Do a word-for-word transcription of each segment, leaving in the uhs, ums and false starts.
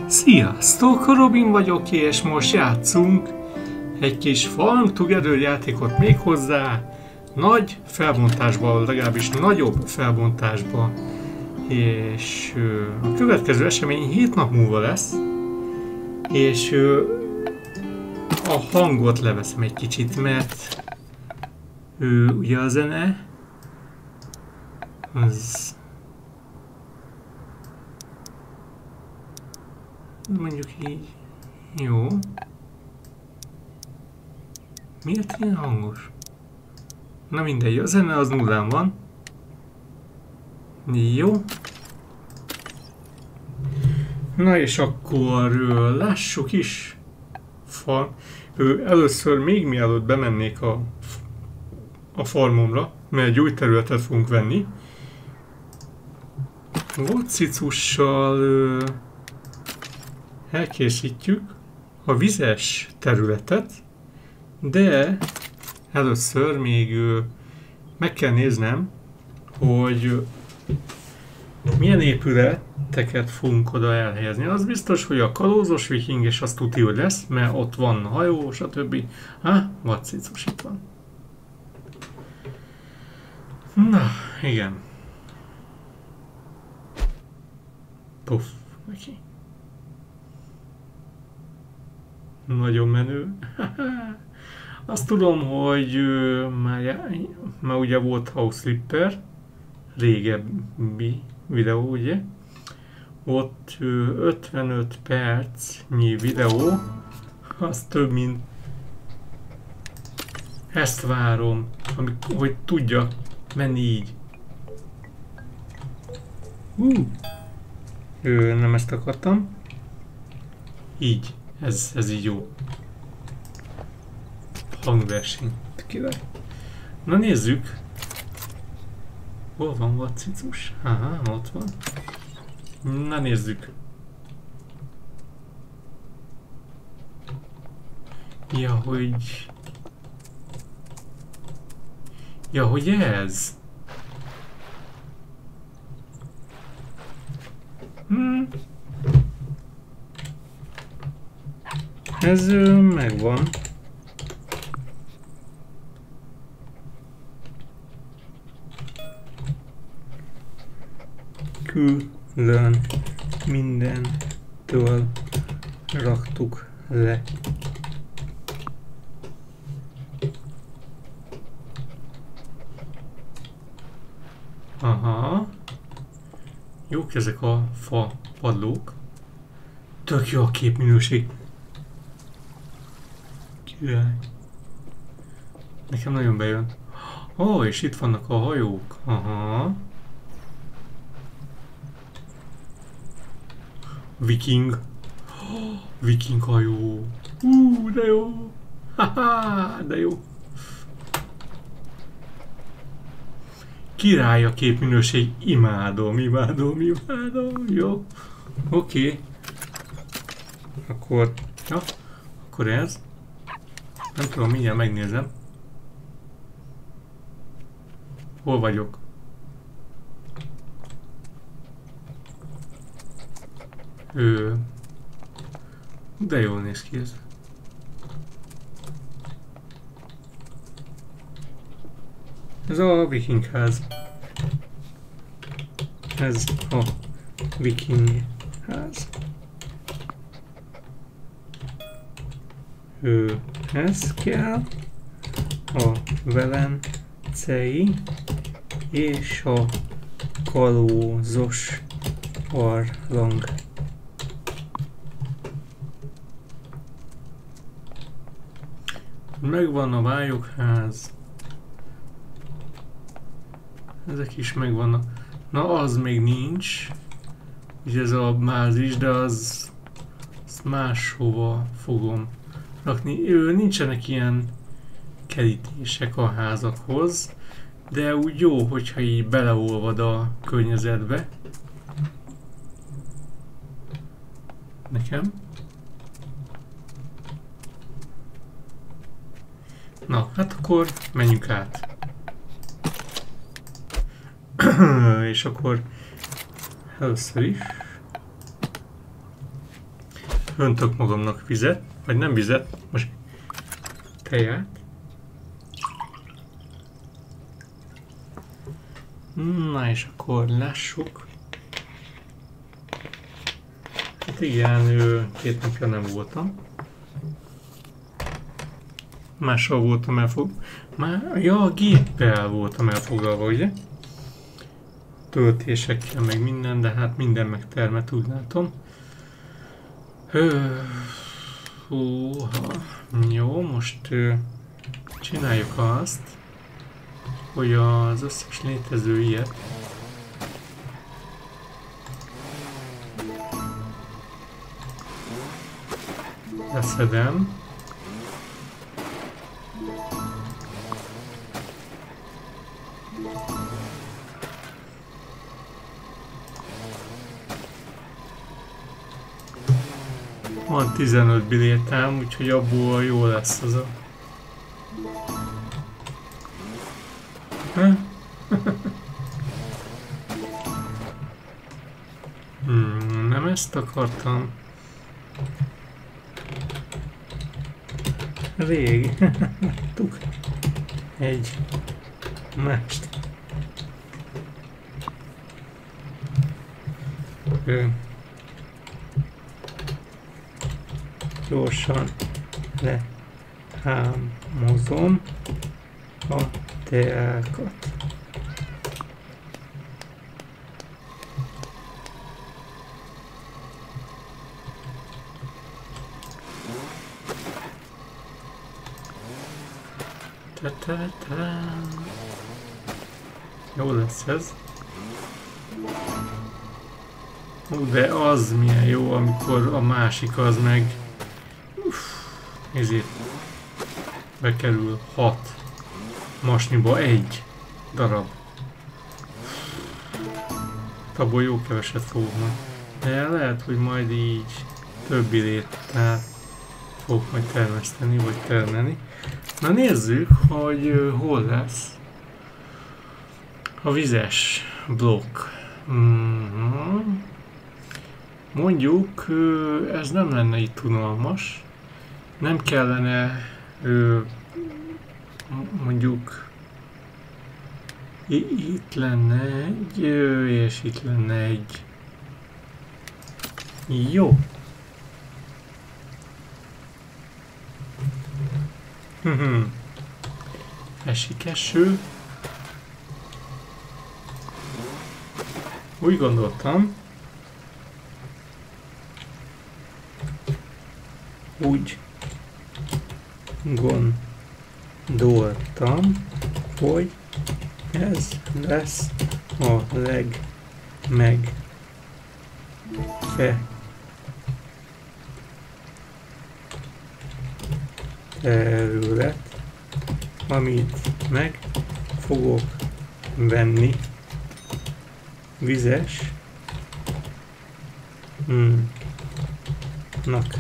Sziasztok, Robin vagyok, és most játszunk egy kis Farm Together játékot, méghozzá nagy felbontásban, legalábbis nagyobb felbontásban. És a következő esemény hét nap múlva lesz, és a hangot leveszem egy kicsit, mert ugye a zene az mondjuk így jó. Miért ilyen hangos? Na mindegy, a zene az nullán van. Jó. Na és akkor lássuk is. Fa. Először még mielőtt bemennék a, a farmomra, mert egy új területet fogunk venni. Vocicussal elkészítjük a vizes területet, de először még meg kell néznem, hogy milyen épületeket fogunk oda elhelyezni. Az biztos, hogy a kalózos viking, és azt tudja, hogy lesz, mert ott van hajó, stb. Há, vacicus itt van. Na, igen. Puff, neki. Nagyon menő. Azt tudom, hogy már, már ugye volt House Flipper, régebbi videó, ugye? Ott ötvenöt percnyi videó, az több, mint ezt várom, amik, hogy tudja menni így. Uh. Ö, nem ezt akartam. Így. Ez, ez így jó. Hangverseny. Király. Na nézzük. Hol van vacicus? Aha, ott van. Na nézzük. Ja, hogy... Ja, hogy ez? Hmm. Ez ö, megvan. Külön mindentől raktuk le. Aha. Jók ezek a fa padlók. Tök jó a képminőség. Király. Nekem nagyon bejön. Ó, oh, és itt vannak a hajók. Aha. Viking. Oh, viking hajó. Hú, de jó. Haha, de jó. Király a képminőség. Imádom, imádom, imádom. Jó. Oké. Okay. Akkor, ja, akkor ez. Nem tudom, mindjárt megnézem. Hol vagyok? Ő... De jól néz ki ez. Ez a viking ház. Ez a viking ház. Ő... Ez kell. A velencei és a kalózos barlang. Megvan a vályogház. Ezek is megvannak. Na, az még nincs. Ugye ez a bázis, de az, az máshova fogom rakni. Ő, nincsenek ilyen kerítések a házakhoz, de úgy jó, hogyha így beleolvad a környezetbe. Nekem. Na, hát akkor menjünk át. És akkor először is öntök magamnak vizet, vagy nem vizet, most teját. Na és akkor lássuk. Hát igen, két napja nem voltam. Mással voltam elfoglalva. Már, ja, a géppel voltam elfoglalva, ugye? Töltésekkel, meg minden, de hát minden megtermett, úgy látom. Húha. Jó, most ö, csináljuk azt, hogy az összes létező ilyet leszedem. Van tizenöt bilétám, úgyhogy abból jó lesz az a... hmm, nem ezt akartam. Rég. Láttuk. Egy. Mást. Ö. Gyorsan lehámozom a teákat. Ta-ta-ta. Jó lesz ez. De az milyen jó, amikor a másik az meg ezért bekerül hat masniba egy darab. Abból jó keveset fogok majd. De lehet, hogy majd így több léttel fogok majd termeszteni, vagy termelni. Na nézzük, hogy hol lesz a vizes blokk. Mm-hmm. Mondjuk ez nem lenne itt unalmas. Nem kellene mondjuk itt lenne egy, és itt lenne egy. Jó. Esik eső. Úgy gondoltam. Úgy gondoltam, hogy ez lesz a legmeg terület, amit meg fogok venni vizes mm. nak.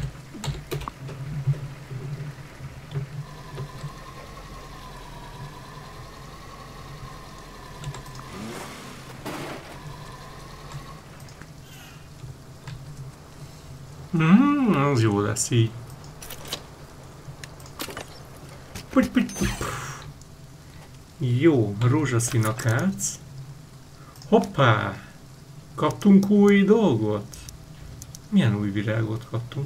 Mm, az jó lesz így. Puty, puty, puty. Jó, rózsaszín akác. Hoppá! Kaptunk új dolgot? Milyen új virágot kaptunk?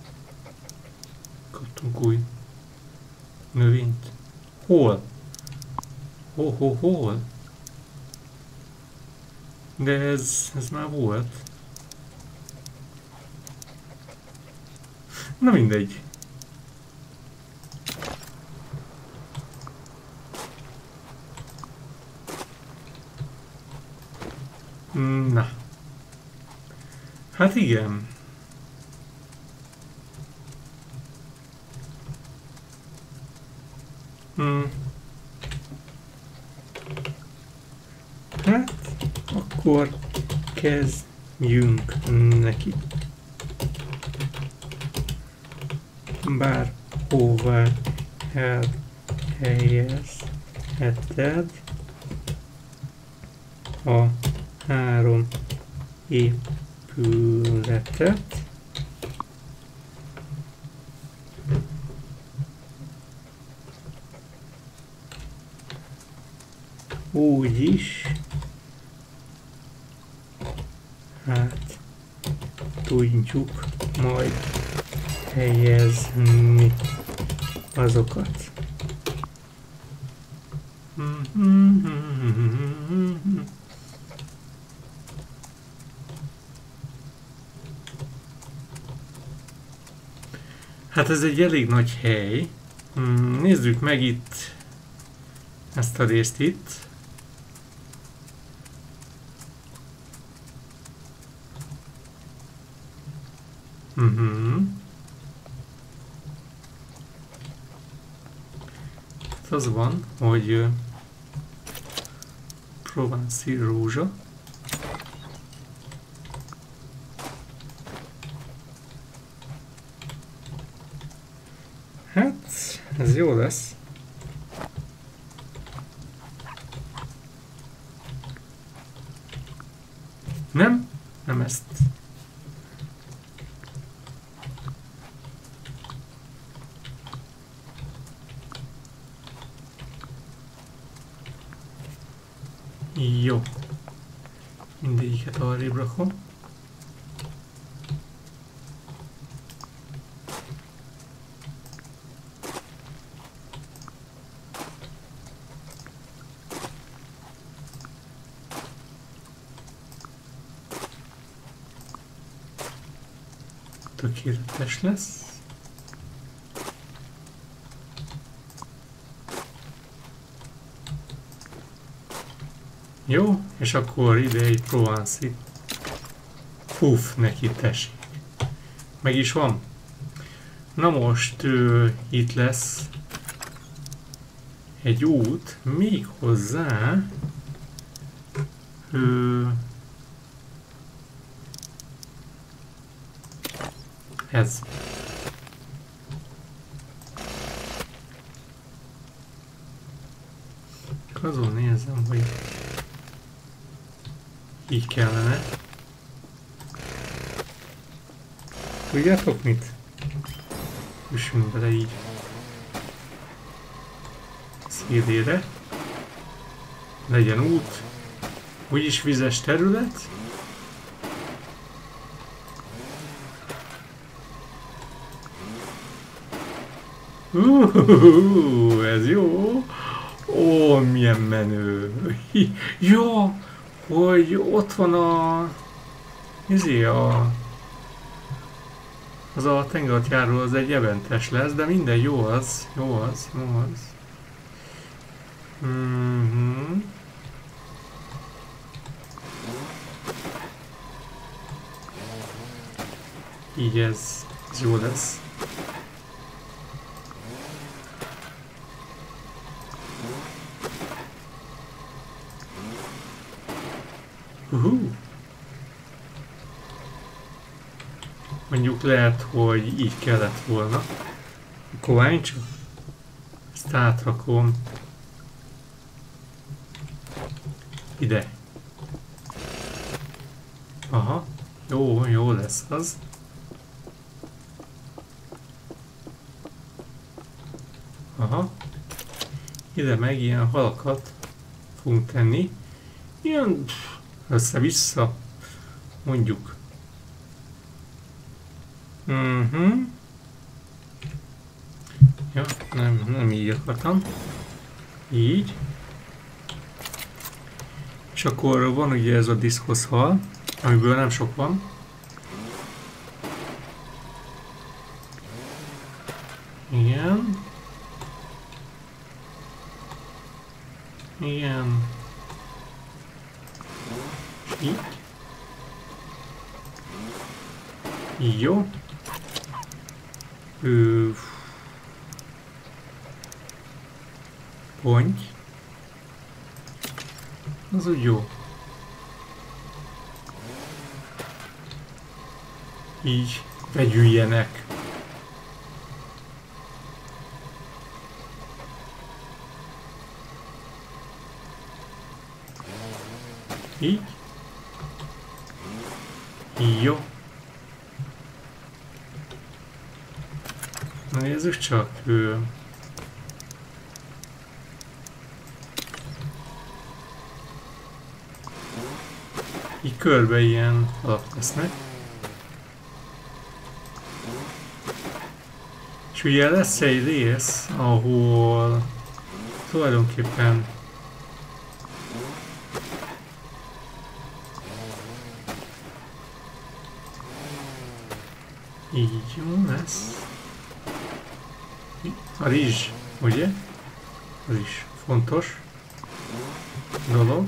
Kaptunk új növényt. Hol? Hol, hol, hol? De ez, ez már volt. Na mindegy. Na. Hát igen. Hmm. Hát, akkor kezdjünk neki. Bárhová elhelyezheted a három épületet, úgy is, hát tudjuk majd helyezni azokat. Hát ez egy elég nagy hely. Nézzük meg itt ezt a részt itt. Uh-huh. Az van, hogy Provence rózsa. Hát, ez jó lesz. Nem? Nem ezt. Jó. Mindegyiket arrébb rakom. Tökéletes lesz. Jó, és akkor ide egy Provence-i. Puff, neki tessék. Meg is van. Na most ő, itt lesz egy út, még hozzá ő, ez. Azon nézem, hogy így kellene. Tudjátok mit? Üssünk bele így. Szélére. Legyen út. Úgyis vizes terület. Uh, ez jó. Ó, milyen menő. Jó, hogy ott van a... Izé a... Az a tengeralattjáró az egy eventes lesz, de minden jó az. Jó az, jó az. Mm-hmm. Így ez, ez jó lesz. Uh-huh. Mondjuk lehet, hogy így kellett volna. Akkor csak ezt átrakom ide. Aha, jó, jó lesz az. Aha. Ide meg ilyen halakat fogunk tenni. Ilyen össze-vissza, mondjuk. Mhm. Ja, nem, nem így akartam. Így. És akkor van ugye ez a diszkoszhal, amiből nem sok van. Igen. Igen. Így. Jó. Ő... Ponty. Az úgy jó. Így vegyüljenek. Így. Jó. Na nézzük csak. Ő... így körbe ilyen alak lesznek. És ugye lesz egy rész, ahol tulajdonképpen így jó lesz. A rizs, ugye? Az is fontos dolog.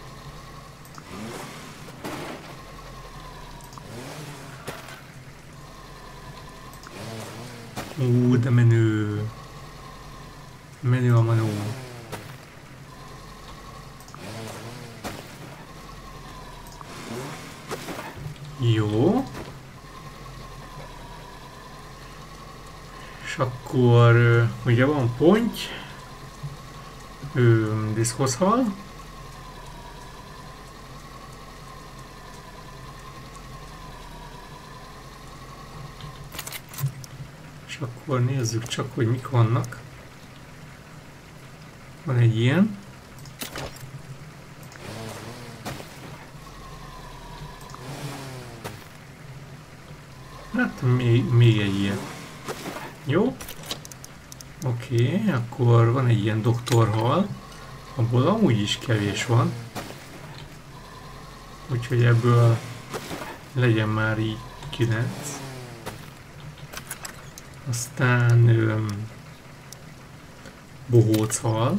Ú, de menő. Menő a manó. Jó. És akkor ugye van ponty, diszkoszhal. És akkor nézzük csak, hogy mik vannak. Van egy ilyen. Hát még, még egy ilyen. Jó. Oké, okay, akkor van egy ilyen doktorhal, abból amúgy is kevés van. Úgyhogy ebből legyen már így kilenc. Aztán öm, bohóchal.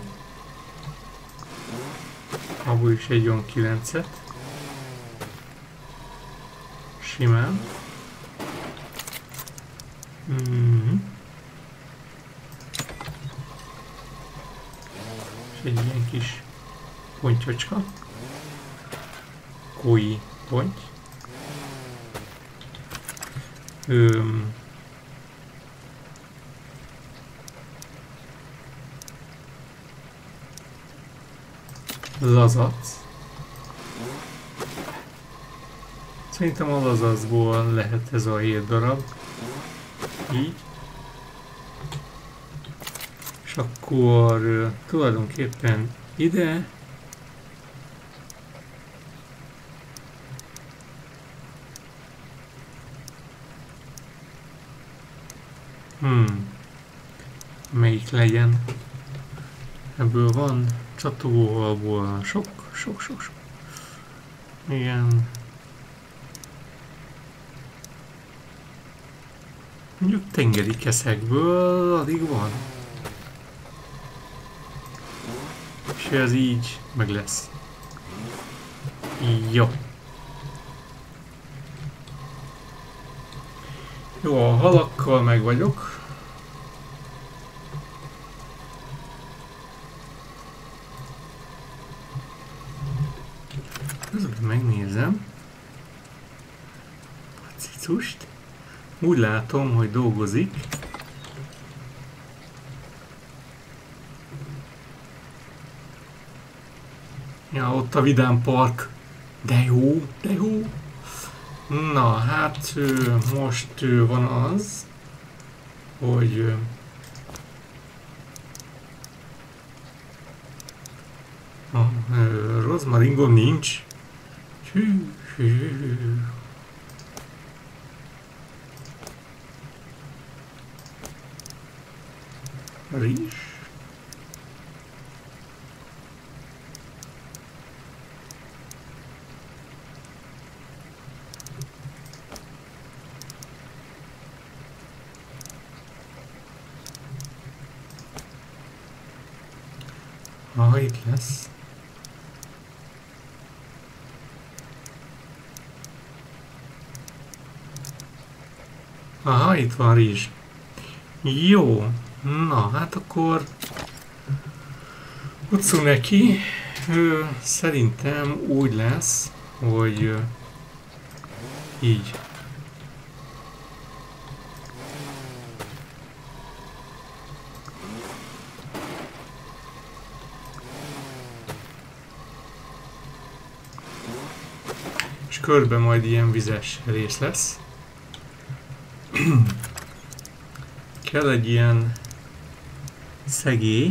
Abból is egy olyan kilencet. Simán. Mm-hmm. És egy ilyen kis pontyocska. Kói ponty. Öm, lazac. Szerintem a lazacból lehet ez a hét darab. Így. És akkor uh, tulajdonképpen ide hmm. Melyik legyen? Ebből van csatolóhalból sok, sok, sok, sok. Igen. Mondjuk tengeri keszekből addig van. És ez így meg lesz. Jó. Jó, a halakkal meg vagyok. Közben megnézem a cicust. Úgy látom, hogy dolgozik. Ja, ott a Vidám Park. De jó, de jó. Na, hát most van az, hogy a rozmaringom nincs. Hű, hű. Rizs. Ah, itt lesz. Aha, itt van rizs. Jó. Na, hát akkor utcunk neki. Ő, szerintem úgy lesz, hogy így. És körbe majd ilyen vizes rész lesz. Kell egy ilyen szegély.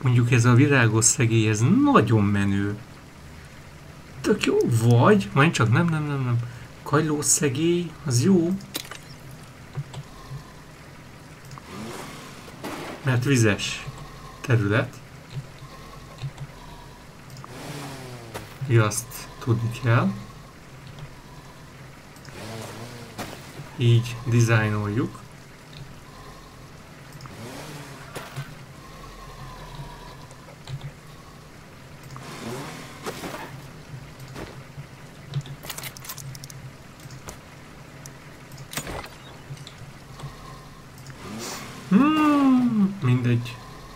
Mondjuk ez a virágos szegély, ez nagyon menő. Tök jó. Vagy, majd csak nem, nem, nem, nem. Kagylós szegély, az jó. Mert vizes terület. Ja, azt tudni kell. Így dizájnoljuk. Hmm, mindegy.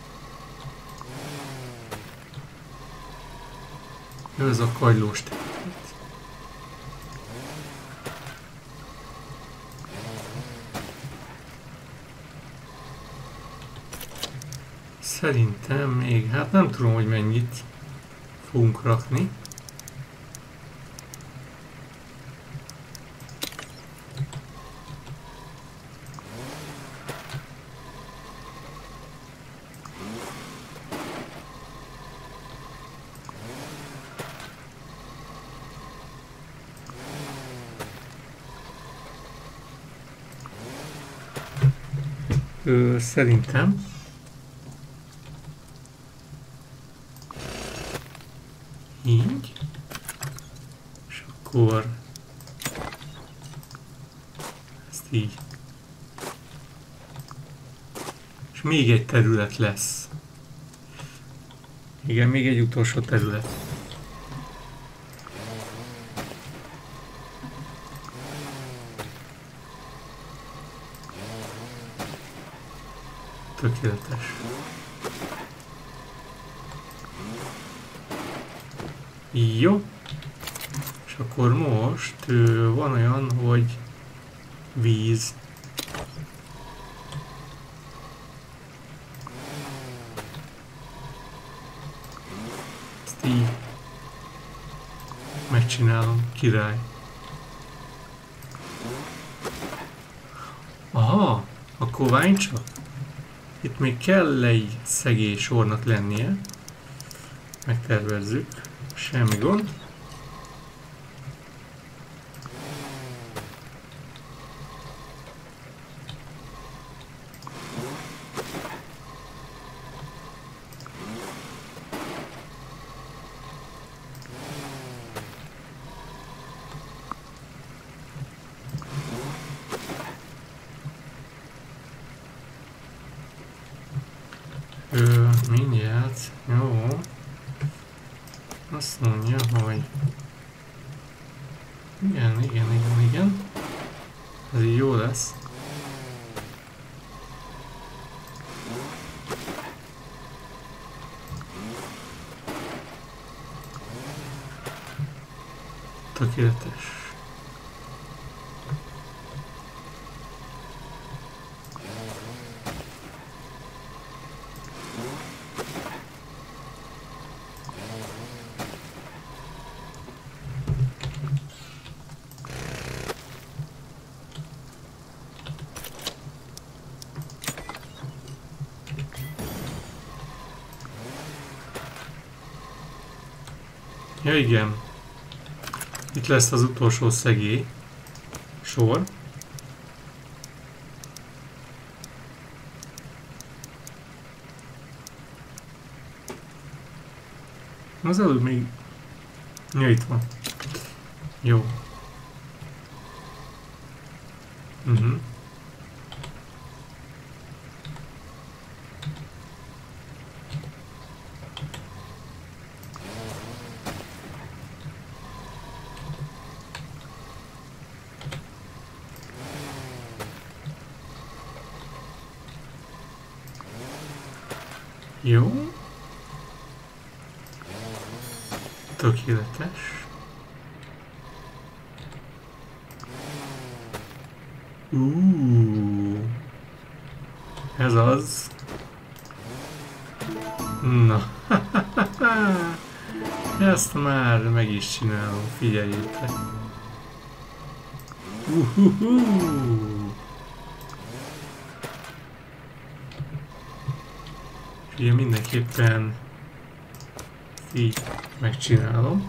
Jó, ez a kagylós terület. Szerintem még, hát nem tudom, hogy mennyit fogunk rakni. Ö, szerintem így, és akkor ezt így, és még egy terület lesz. Igen, még egy utolsó terület. Tökéletes. Jó. És akkor most ö, van olyan, hogy víz. Ezt így megcsinálom, király. Aha, akkor várj csak. Itt még kell egy szegély sornak lennie. Megtervezzük. Semmi gond. Ö, mindjárt. Jó. Azt mondja, hogy igen, igen, igen, igen. Ez így jó lesz. Tökéletes. Ja igen, itt lesz az utolsó szegély sor. Az előbb még... Ja, itt van. Jó. Uh-huh. Jó. Tökéletes. Uh, ez az. Na. Ezt már meg is csinálom, figyeljétek. Uh-huh-huh. Ugye mindenképpen így megcsinálom.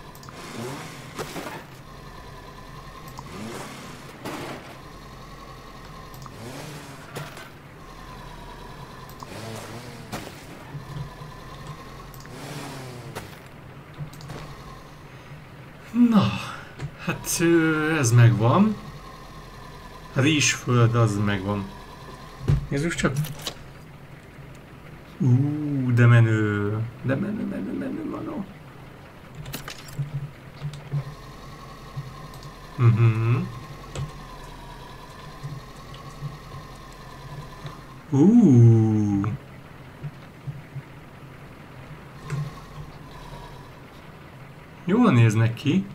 Na, hát ez megvan. A rizsföld az megvan. Nézzük csak. Ú, de menő. De menő, menő, menő, manó. Mhm. Ú. Jól néznek ki.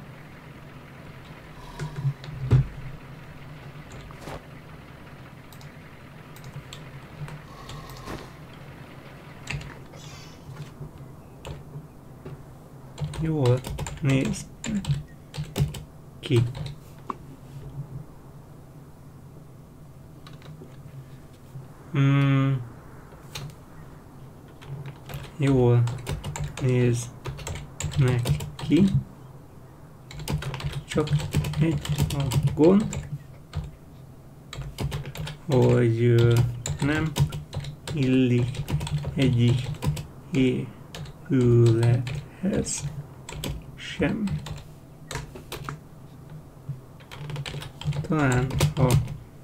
Jól néz ki. Hmm. Jól néznek ki. Csak egy a gond, hogy ö, nem illik egyik épülethez sem. Talán a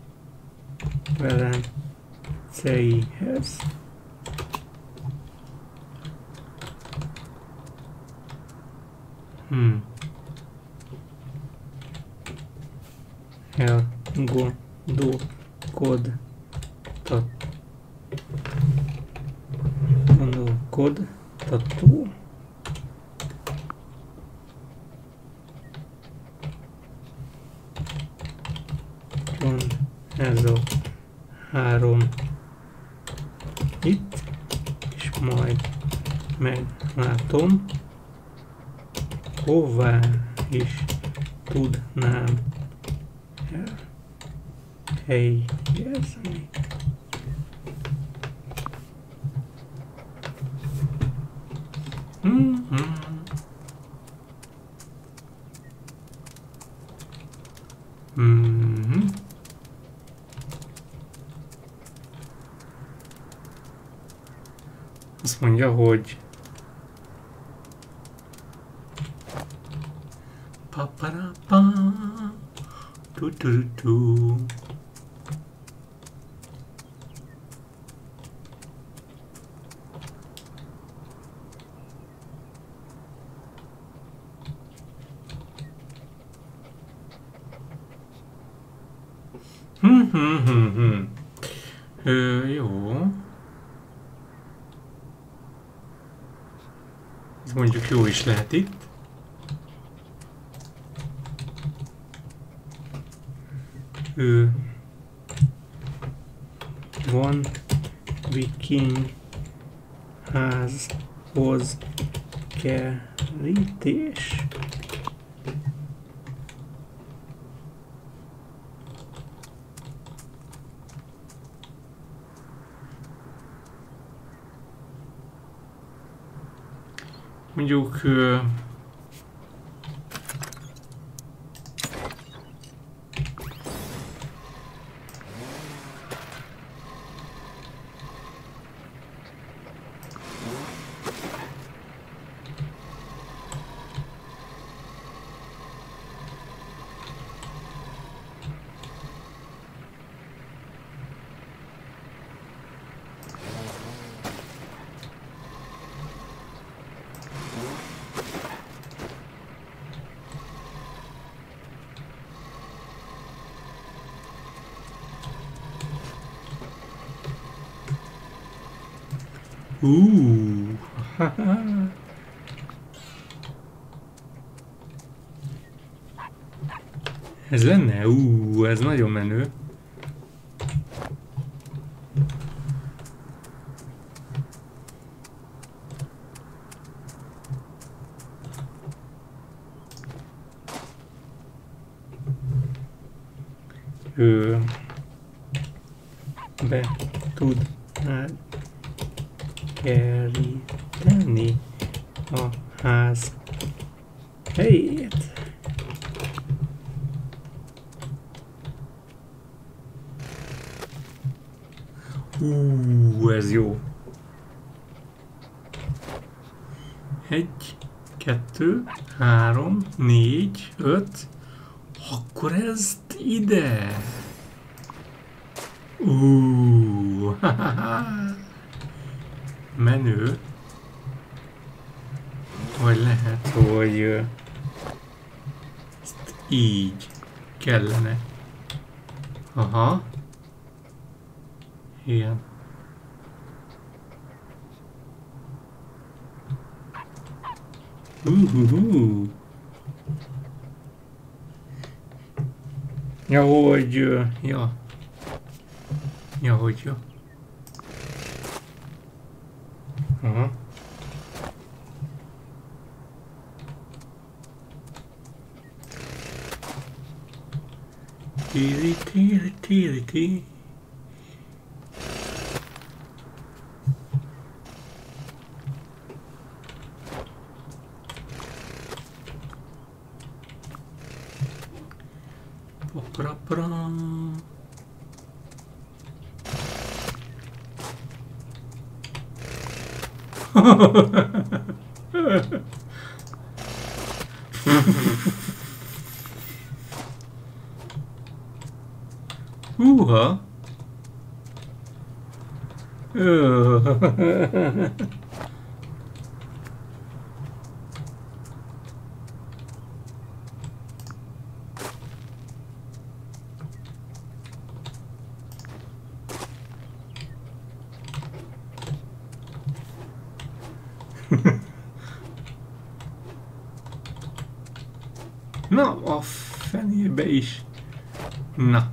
Velenceihez. Hmm. Elgondolkodtat. Gondolkodtató. Pont ez a három itt, és majd meglátom, hová is tudnám elhelyezni. Mm-hmm. Mm-hmm. Azt mondja, hogy pa-pa-ra-pa, tu-tu-tu-tu. Hmm-hmm-hmm-hmm. Ö, jó. Ez mondjuk jó is lehet itt. Ő van viking házhoz kerítés. Mondjuk uh, Uh, ez lenne? Uh, ez nagyon menő. Ő be tudnád keríteni a ház helyét. Hú, ez jó. Egy, kettő, három, négy, öt. Akkor ezt ide. Úúúú. Menő. Vagy lehet, hogy ezt így kellene. Aha. Igen. Uh-huh. Ja, hogy... Ja. Ja, hogy ja. Aha. Tíri, tíri, tíri, tíri. Pra-pra-pra. Húha! Na, a fenébe is. Na.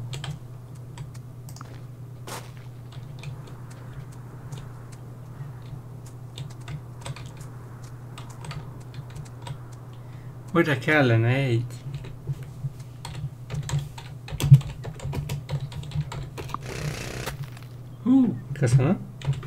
Oda kellene egy. Hú, köszönöm.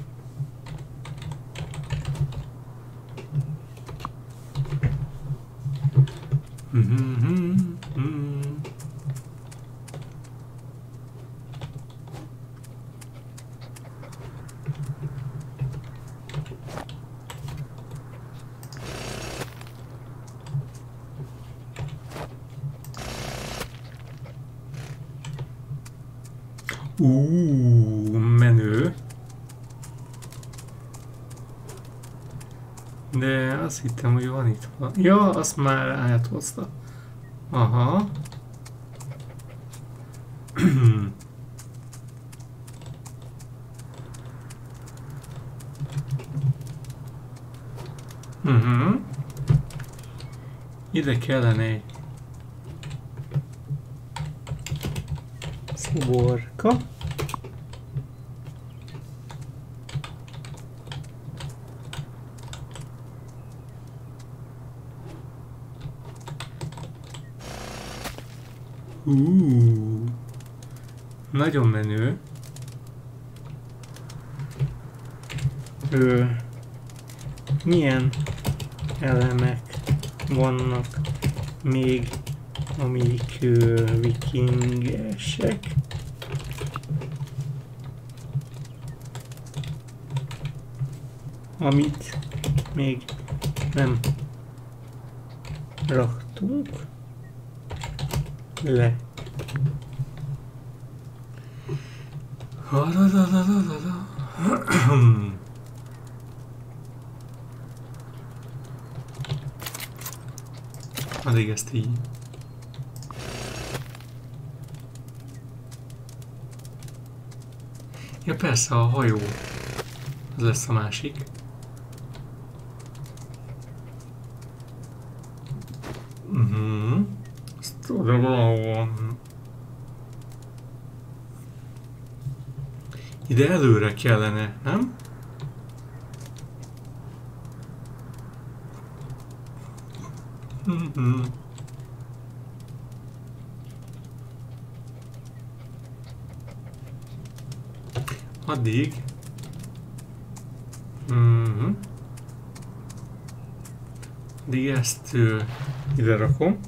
Úúúú, menő. De azt hittem, hogy van itt valami. Ja, azt már áthozta. Aha. uh-huh. Ide kellene egy szoborka. Uh, nagyon menő. Ö, milyen elemek vannak még, amik ö, vikingesek? Amit még nem raktunk le. Addig ezt így. Ja persze, a hajó. Az lesz a másik. Uh-huh. Ezt oda valahol. Ide előre kellene, nem? Uh-huh. Addig Mhm. De ezt uh, ide rakom.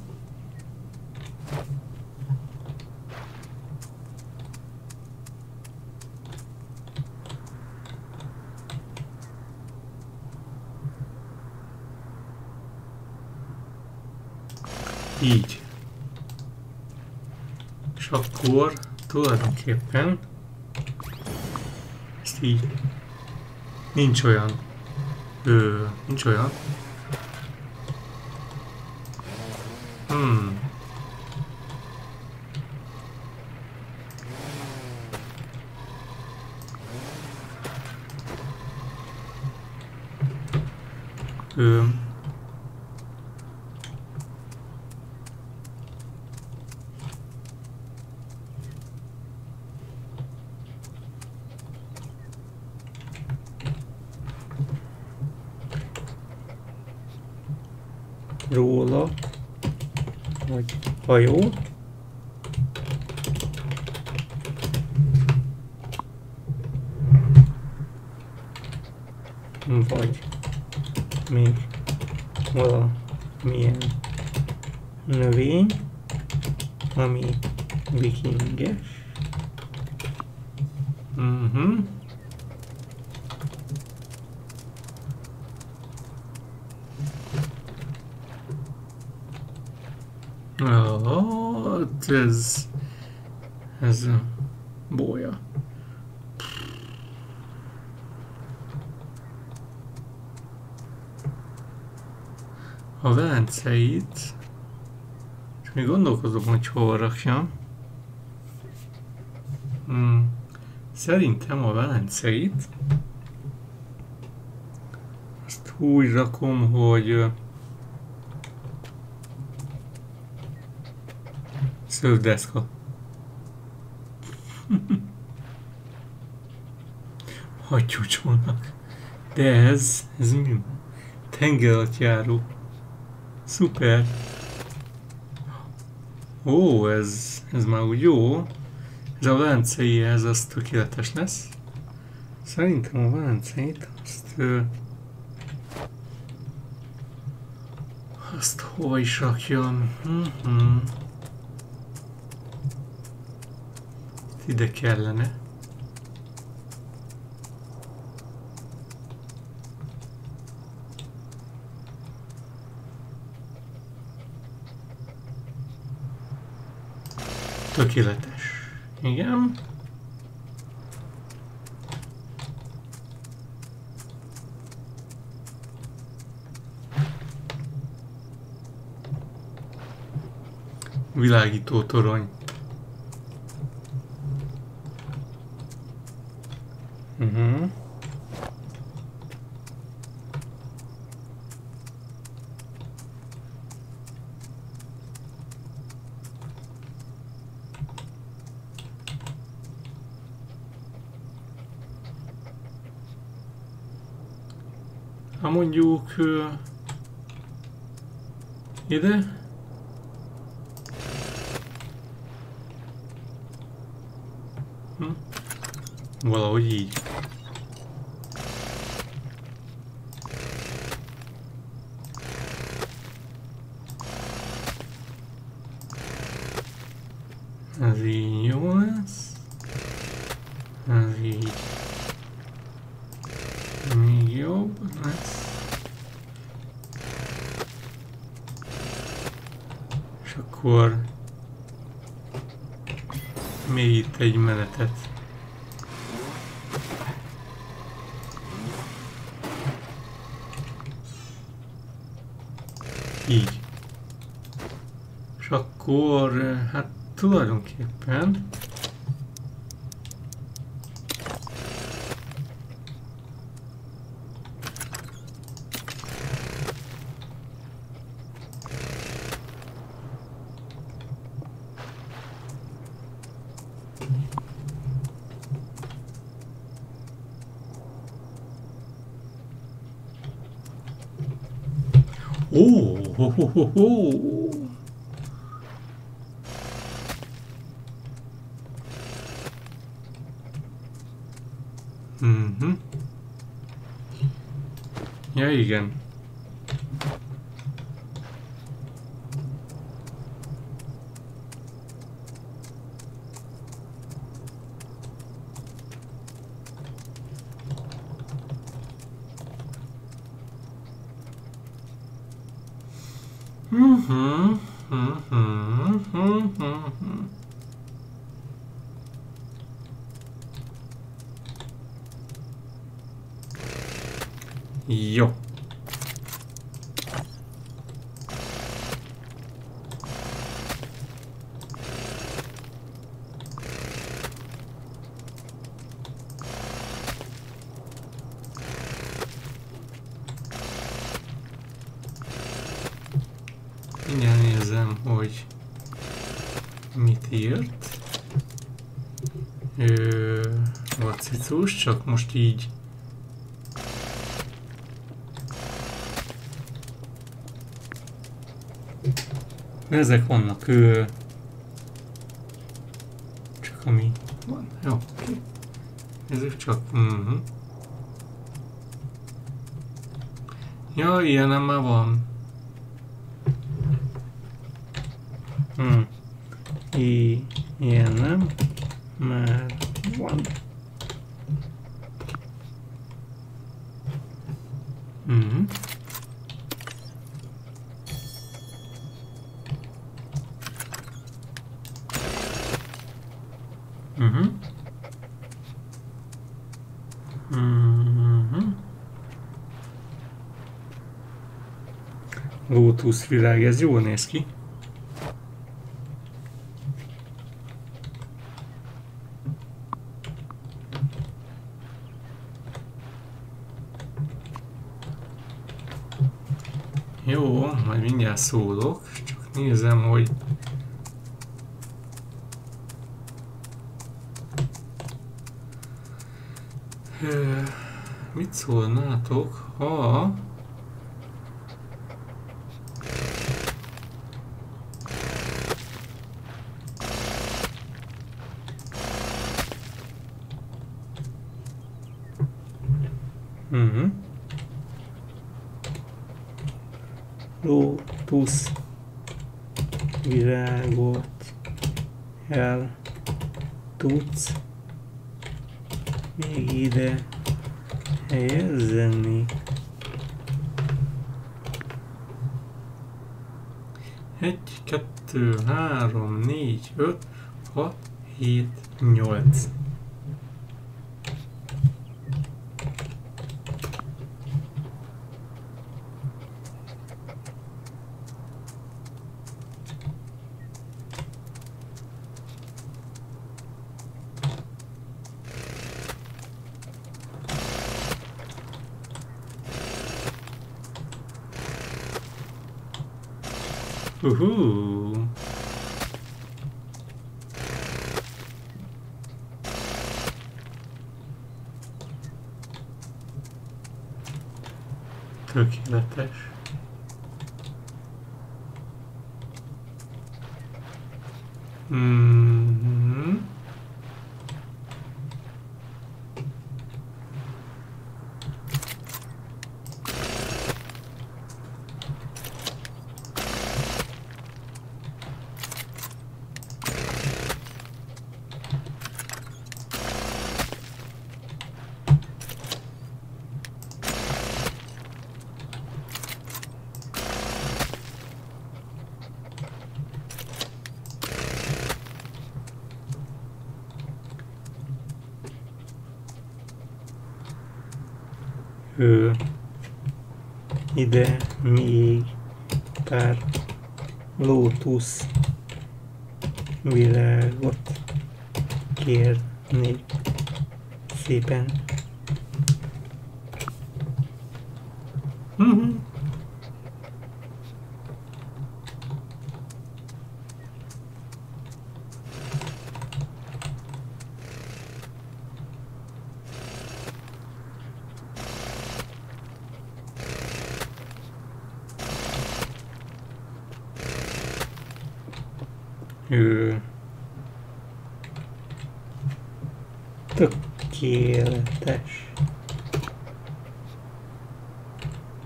Így. És akkor tulajdonképpen ezt így nincs olyan. Ö, nincs olyan. Hmm. Ö, róla, vagy hajó. Vagy még valamilyen növény, ami vikinges. Mhm. Ah, ez... ez a bója. A velenceit... és még gondolkozom, hogy hol rakjam. Hmm. Szerintem a velenceit... azt úgy rakom, hogy... szövdeszka. Hattyúcsolnak. De ez... ez mi? Tengeralattjáró. Szuper. Ó, ez... ez már úgy jó. Ez a velenceihez az tökéletes lesz. Szerintem a velenceit azt... Ö, azt hova is rakjam? Mm-hmm. Ide kellene. Tökéletes. Igen. Világító torony. Uh-huh. Ha mondjuk uh, ide. Hm? Valahogy így. Ez így jó lesz. Ez így még jobb lesz. És akkor még itt egy menetet. Így. És akkor, hát tulajdonképpen ó, ho, ho, ho, ho. Mhm. Ja, igen. Mhm, mhm, mhm, mhm. Jó. Mindjárt nézem, hogy mit írt. Ö, vacicus, csak most így. Ezek vannak, ő, csak ami van. Jó, oké. Ezek csak. Uh-huh. Ja, ilyenem már van. Hmm. I, ilyenem már van. Uh-huh. Uh-huh. Uh-huh. Lótuszvirág, ez jól néz ki. Jó, majd mindjárt szólok, csak nézem, hogy mit szólnátok, ha uh-huh. Lótusz virágot el tudsz még ide helyezni. Egy, kettő, három, négy, öt, hat, hét, nyolc. Uhú. Tökéletes. Mm-hmm. Ő ide még pár lótusz virágot kérnék szépen. Mm-hmm. Ő tökéletes.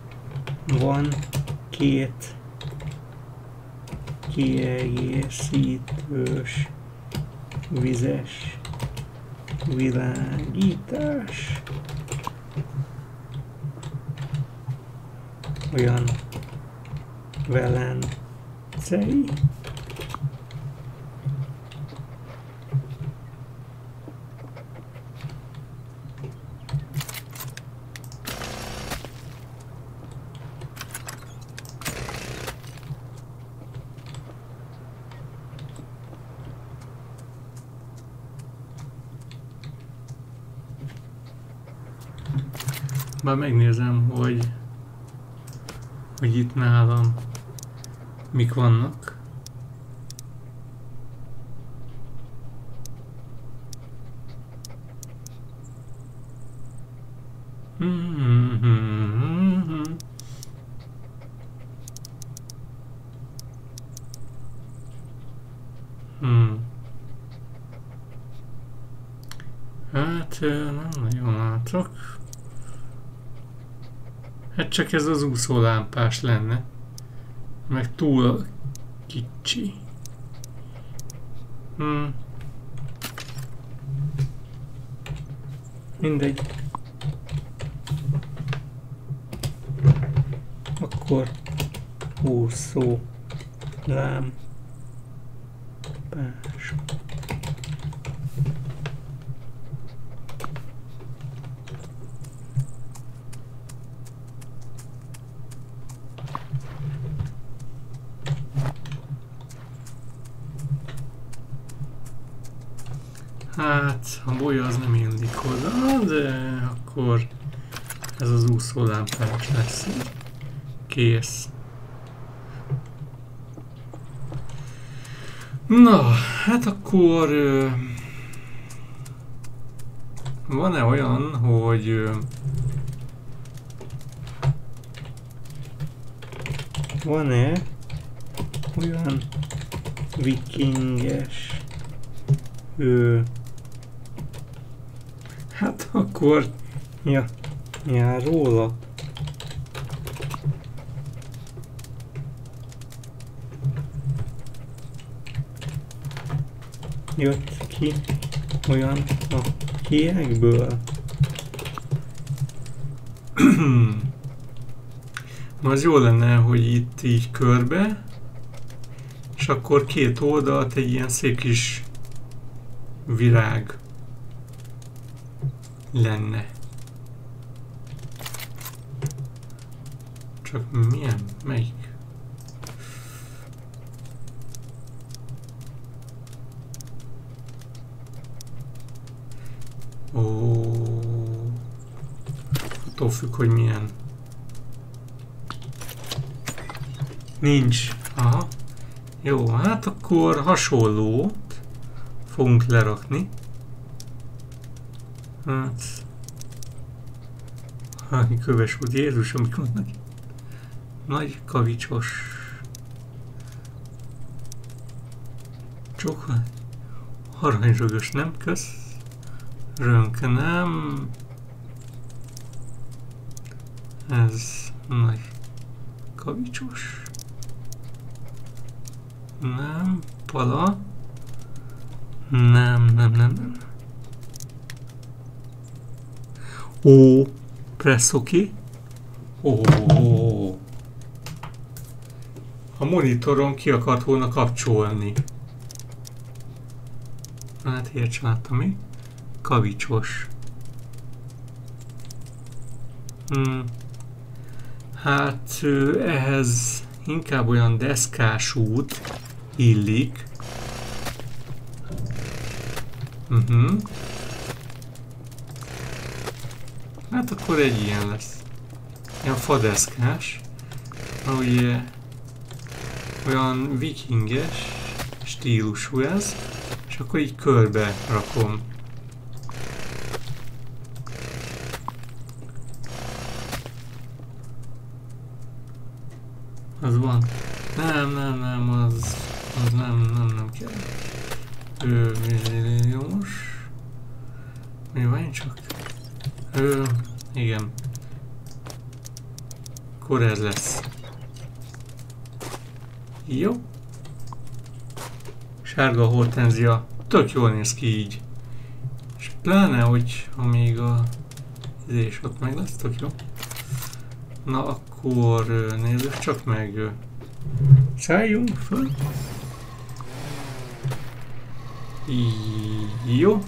van két kiegészítős vizes világítás. Olyan velencei. Már megnézem, hogy, hogy itt nálam mik vannak. Hmm. Hát nem nagyon látok. Hát csak ez az úszólámpás lenne. Meg túl kicsi. Hmm. Mindegy. Akkor úszó lámpás. Hát, a bolya az nem illik oda, de akkor ez az úszólámpás lesz. Kész. Na, hát akkor van-e olyan, hogy van-e olyan vikinges ő hát akkor ja, járóla jött ki olyan a kiekből. Az jó lenne, hogy itt így körbe, és akkor két oldalt egy ilyen szép kis virág lenne. Csak milyen? Melyik? Ó, attól függ, hogy milyen. Nincs. Aha. Jó, hát akkor hasonlót fogunk lerakni. Hát... Hány köves volt, Jézus, amik vannak. Nagy kavicsos. Csak aranyzsogos, nem kösz? Rönk nem. Ez nagy kavicsos. Nem, pala. Nem, nem, nem, nem. Ó, presszoki. Ó, a monitoron ki akart volna kapcsolni. Hát ilyet csináltam mi? Kavicsos. Hmm. Hát ehhez inkább olyan deszkás út illik. Uh-huh. Hát akkor egy ilyen lesz. Ilyen fadeszkás. Ugye olyan vikinges stílusú ez. És akkor így körbe rakom. Az van. Nem, nem, nem, az, az nem, nem, nem kell. Ő milliós. Mi van csak? Ő, igen. akkor ez lesz. Jó. Sárga hortenzia. Tök jól néz ki így. És pláne, hogy ha még a és ott meg lesz, tök jó. Na akkor nézzük csak meg. Szálljunk föl. Jó.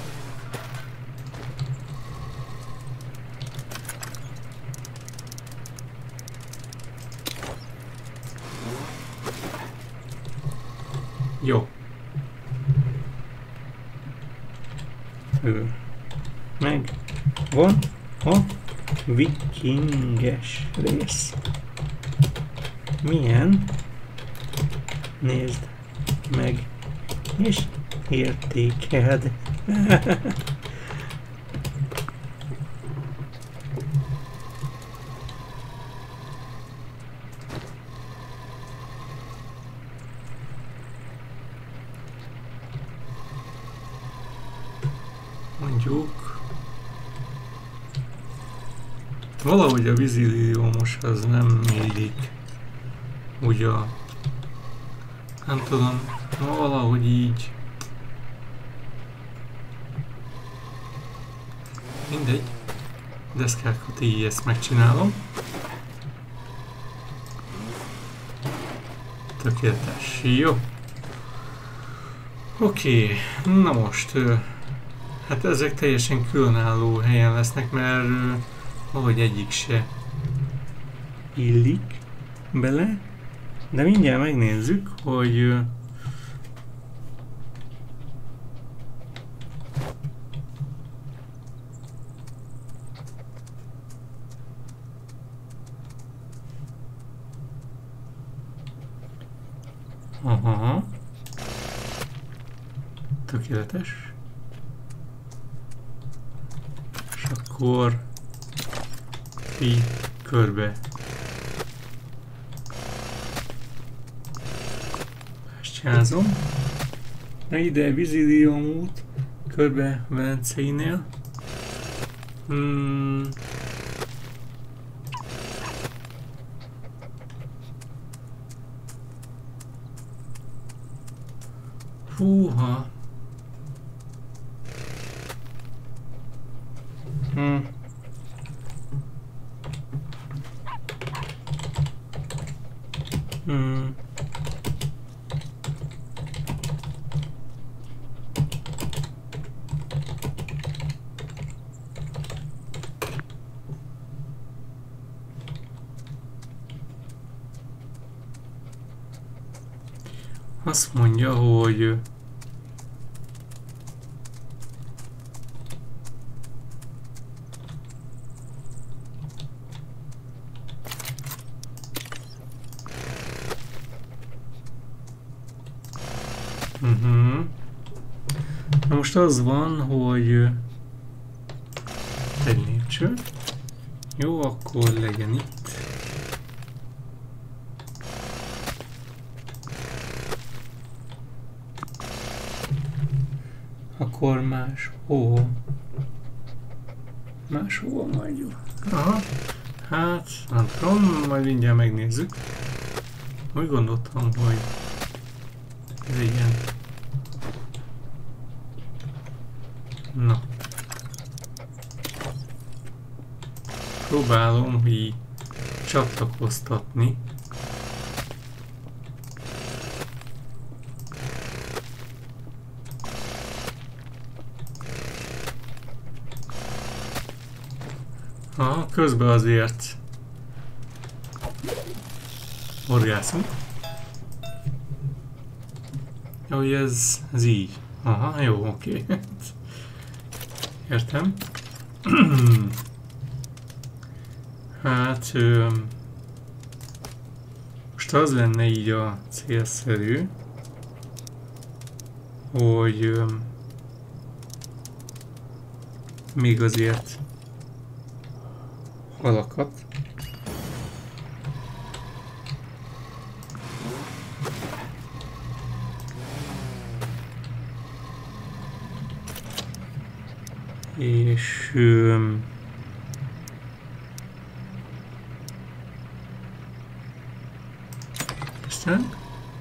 Jó. Ő. Meg van a vikinges rész. Milyen? Nézd meg és értékeld. Mondjuk valahogy a vízilliómos az nem illik. Ugye nem tudom, valahogy így. Mindegy. Deszkákat így ezt megcsinálom. Tökéletes. Jó. Oké. Na most. Hát ezek teljesen különálló helyen lesznek, mert valahogy egyik se Illik bele. De mindjárt megnézzük, hogy aha. Tökéletes. És akkor így körbe. Csinálom. Na ide Vizilium út, körbe Velenceinél. Hmm. Húha. Hmm. Hmm. Azt mondja, hogy uh-huh. Na most az van, hogy egy lépcső. Jó, akkor legyen itt. Akkor máshol. Máshol majd jó. Aha. Hát, nem tudom, majd mindjárt megnézzük. Úgy gondoltam, hogy ez ilyen. Na. Próbálom így csatlakoztatni. Aha, közben azért horgászunk. Hogy ez, ez így. Aha, jó, oké. Okay. Értem. Hát ö, most az lenne így a célszerű, hogy ö, még azért halakat és ö, Isten.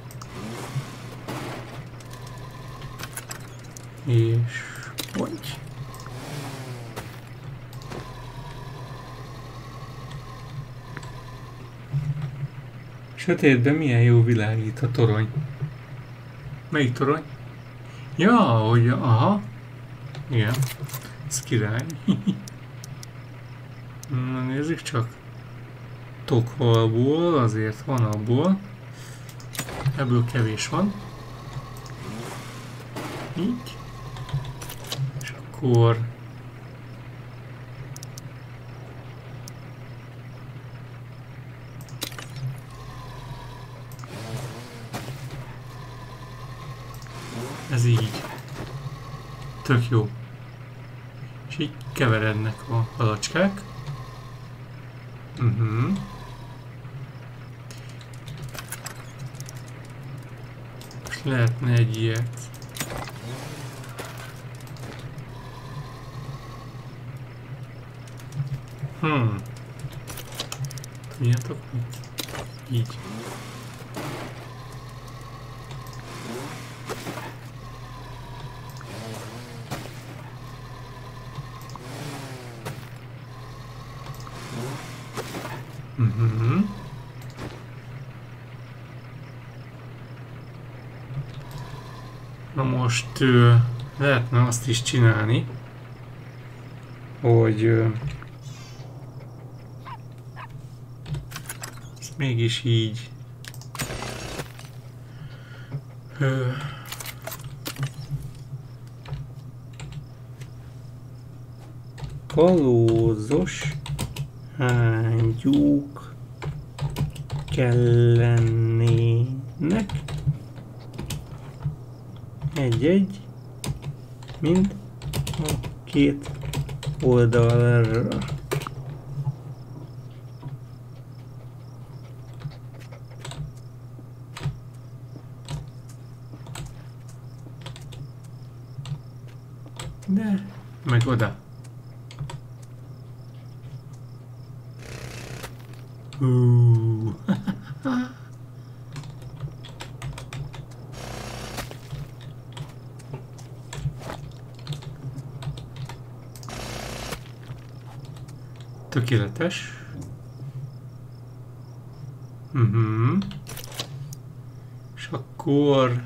És hogy? Sötétben milyen jó világít a torony. Melyik torony? Ja, hogy aha. Igen. Ez király. Na nézzük csak. Tokholból, azért van abból. Ebből kevés van. Így. És akkor... Ez így. Tök jó. És így keverednek a halacskák. Uh-huh. Most lehetne egy ilyet. Hmm. Tudjátok mit? Így. Uh-huh. Na most uh, lehetne azt is csinálni, hogy uh, ezt mégis így uh, kalózos hánygyúk kellenének egy-egy, mind a két oldalra. De meg oda. Uh. Tökéletes. Uh-huh. És akkor...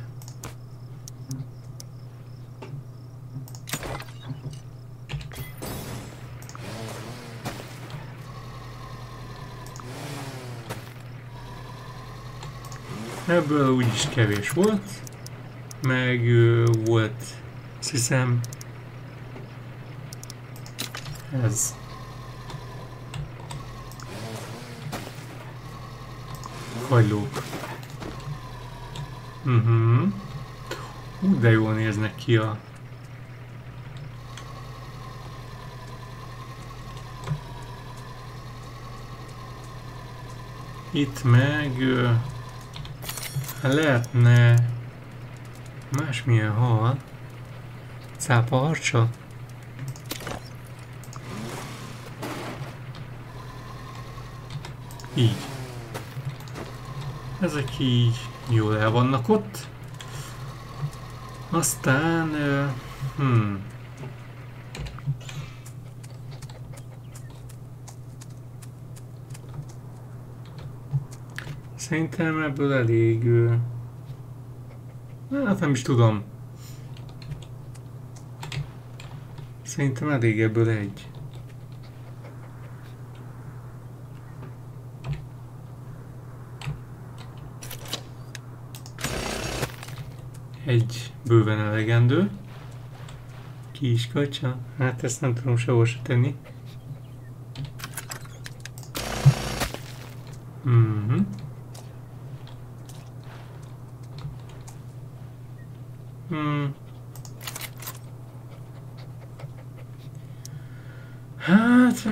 Ebből úgyis kevés volt, meg ö, volt, azt hiszem, ez. Hajlók. Uh-huh. Hú, de jól néznek ki a... Itt meg... Ö, lehetne másmilyen hal, cápa harcsa. Így. Ezek így jól el vannak ott. Aztán... Uh, hmm. Szerintem ebből elég... Hát nem is tudom. Szerintem elég ebből egy. Egy bőven elegendő. Kis kacsa. Hát ezt nem tudom sehol se tenni. Mhm. Hmm. Hát...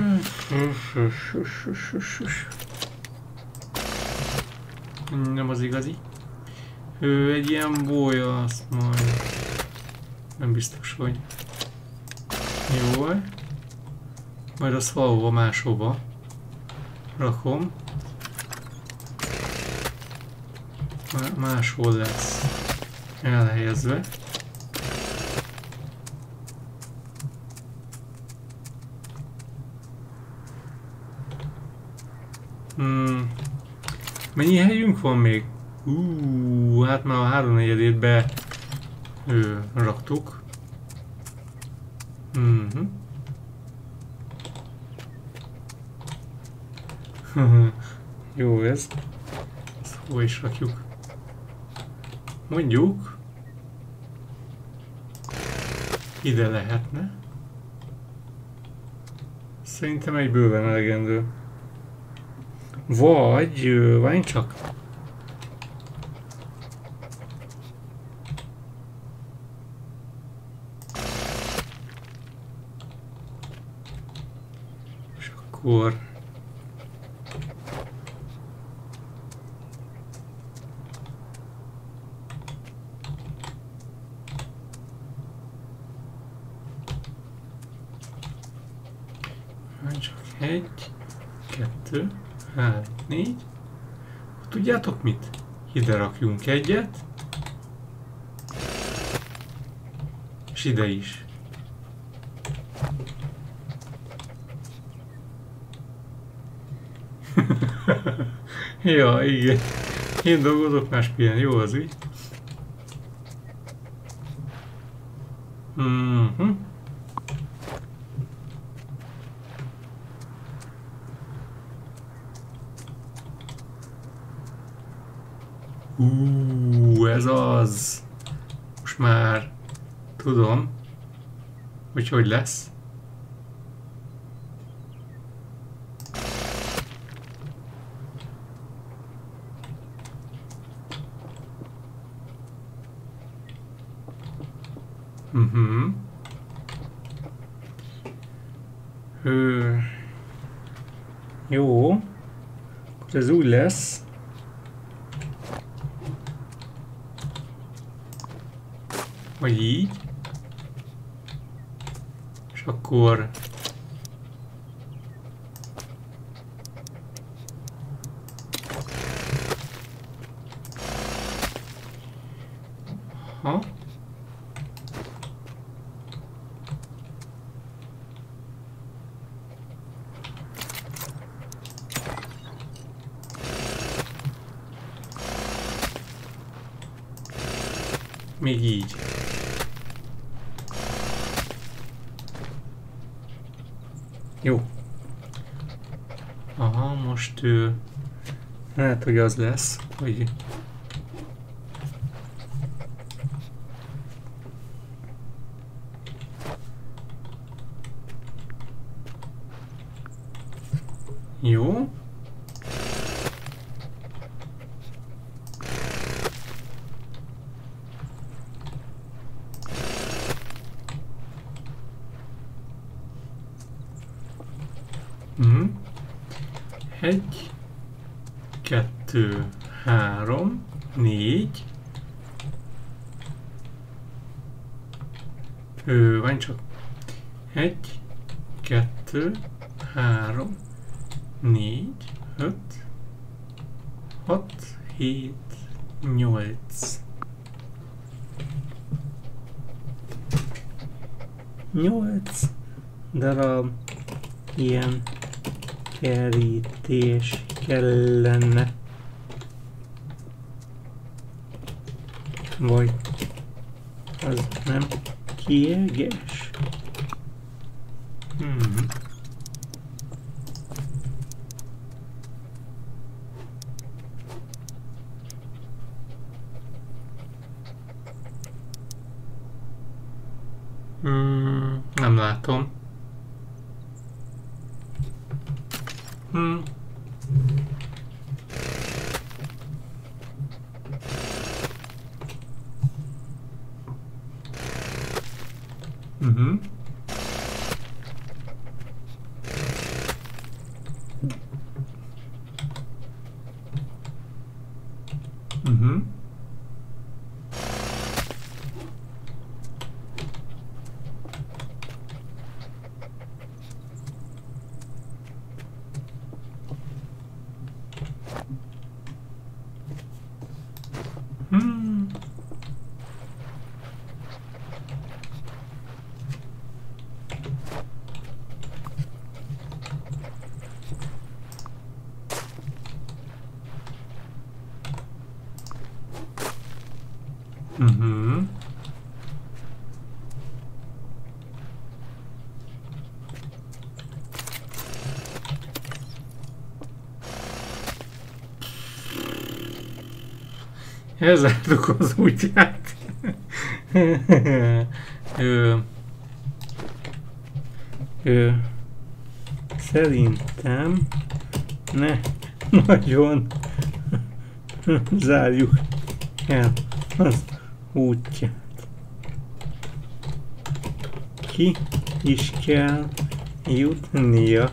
Nem az igazi. Ő egy ilyen bója, azt majd... Nem biztos, hogy... Jó. Majd azt valahova máshova rakom. máshol lesz elhelyezve. Hmm. Mennyi helyünk van még? Ú, hát már a háromnegyedét be ő, raktuk. Mm-hmm. Jó ez. Ezt hova is rakjuk? Mondjuk ide lehetne. Szerintem egy bőven elegendő. Vagy, várj csak. És akkor csak egy, kettő, három, négy. Tudjátok mit? Ide rakjunk egyet. És ide is. Ja, igen. Én dolgozok, más pihen. Jó az ügy. Mhm. Úúúú, ez az. Most már tudom, hogy hogy lesz. Mhm. Ö... Jó. Akkor ez úgy lesz. Vagy így. És akkor... Ha? Még így. Jó. Aha, most ő... Lehet, hogy az lesz, hogy... Jó. Mm. Egy, kettő, három, négy. Ő, van csak. Egy, kettő, három, négy, öt, hat, hét, nyolc. Nyolc darab ilyen kerítés kellene. Vagy az nem kiéges? Hmm. Hmm, nem látom. Hmm. Mhm. Mhm. Hmm. Mhm. Elzártuk az útját. ö, ö, szerintem ne nagyon zárjuk el az útját. Ki is kell jutnia.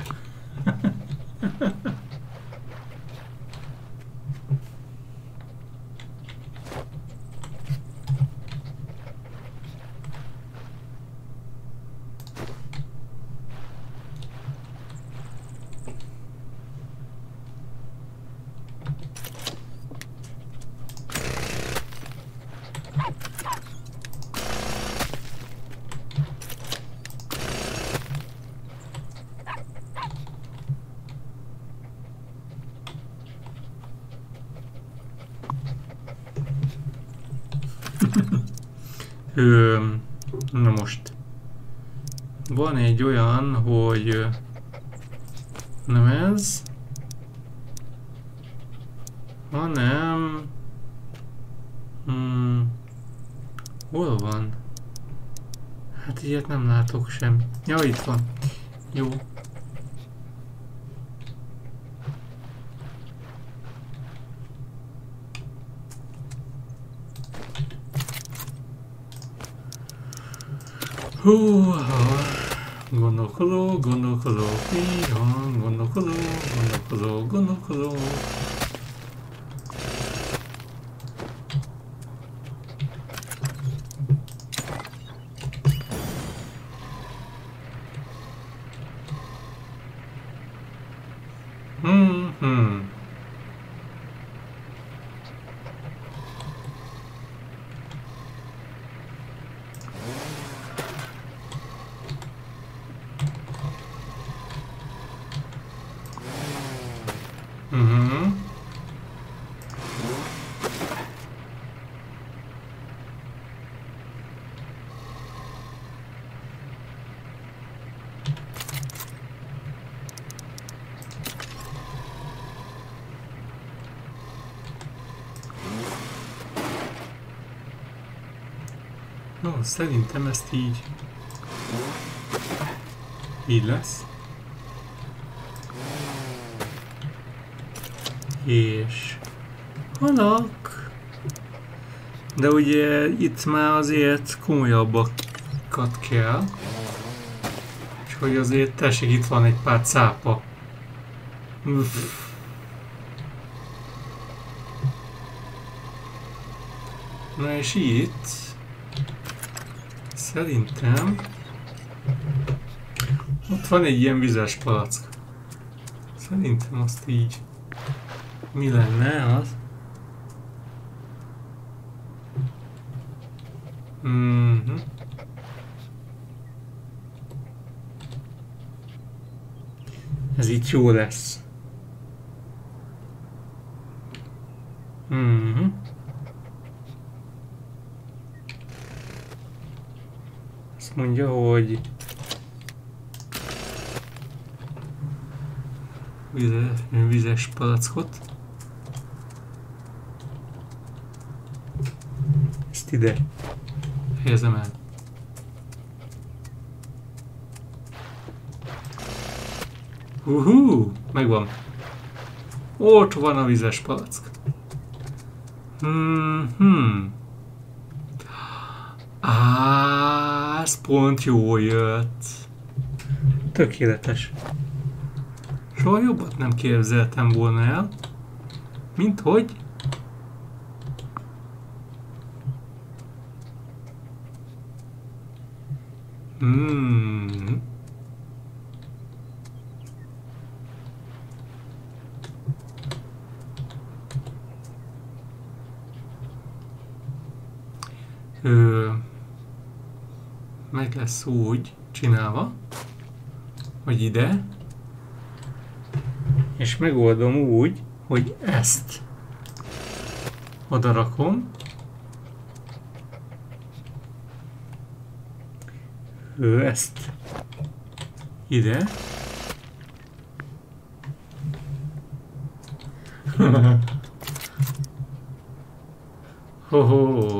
Ö, na most van egy olyan, hogy nem ez, hanem hmm, hol van? Hát ilyet nem látok sem. Ja, itt van. Jó. Húha, gondolkodó, gondolkodó, mi van, gondolkodó, gondolkodó, gondolkodó. Hmm-hmm. Mhm. Jó, szerintem ezt így így lesz. És halak. De ugye itt már azért komolyabbakat kell. Úgyhogy azért tessék, itt van egy pár cápa. Uff. Na és itt szerintem ott van egy ilyen vizes palack. Szerintem azt így mi lenne az? Mhm. Ez itt jó lesz. Mhm. Azt mondja, hogy vizes, vizes palackot. Ezt ide helyezem el. Uhú, megvan. Ott van a vizes palack. Hmm. Á, ez pont jól jött. Tökéletes. Soha jobbat nem képzeltem volna el, mint hogy Hmm. ö, meg lesz úgy csinálva, hogy ide, és megoldom úgy, hogy ezt oda rakom, ő ezt ide, ho-ho.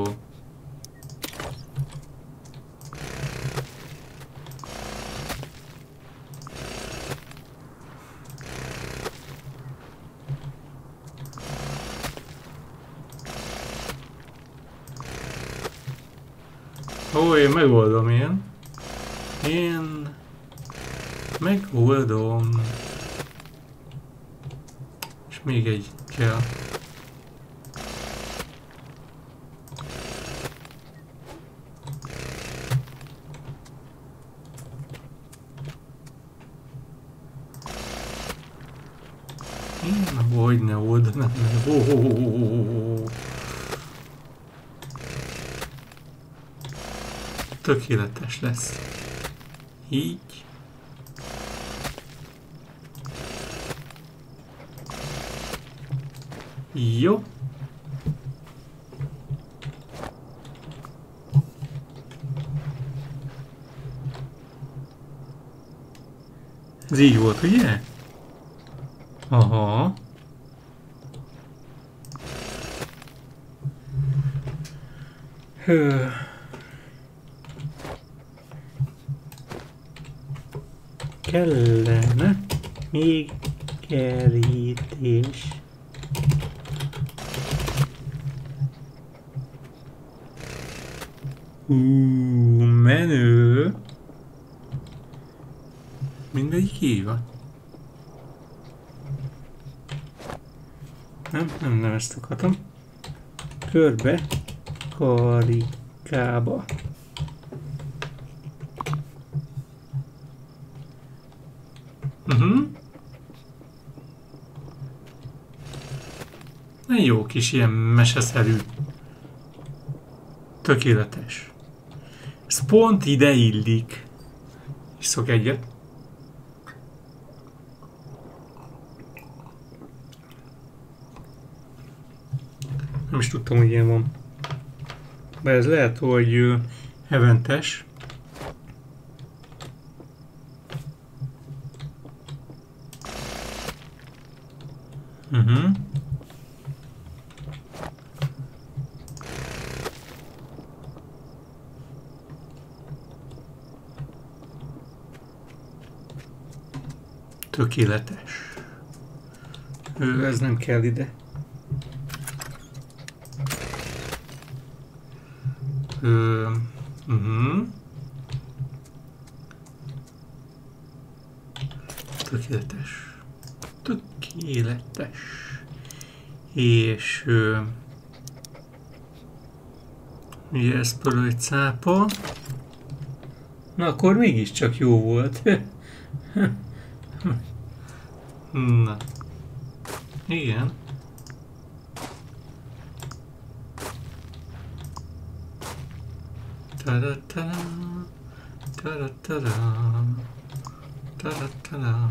Ó, én megoldom én. Én megoldom. És még egy kell. Én hogy ne oldanám meg. Oh, oh, oh, oh. Tökéletes lesz. Így. Jó. Ez így volt, ugye? Aha. Hő. Kellene még kerítés. Hú, menő. Mindegyik így van. Nem, nem, nem ezt akartam. Körbe, karikába. Uh-huh. Nagyon jó kis ilyen meseszerű. Tökéletes. Ez pont ide illik. Iszok egyet. Nem is tudtam, hogy ilyen van. De ez lehet, hogy uh, eventes. Uh-huh. Tökéletes. Ő, ez nem kell ide. Ö, uh-huh. Tökéletes. Tökéletes. És ö, ugye ez például egy cápa. Na akkor mégiscsak jó volt. Na. Igen. Ta-da-ta-da, ta-da-ta-da, ta-da-ta-da.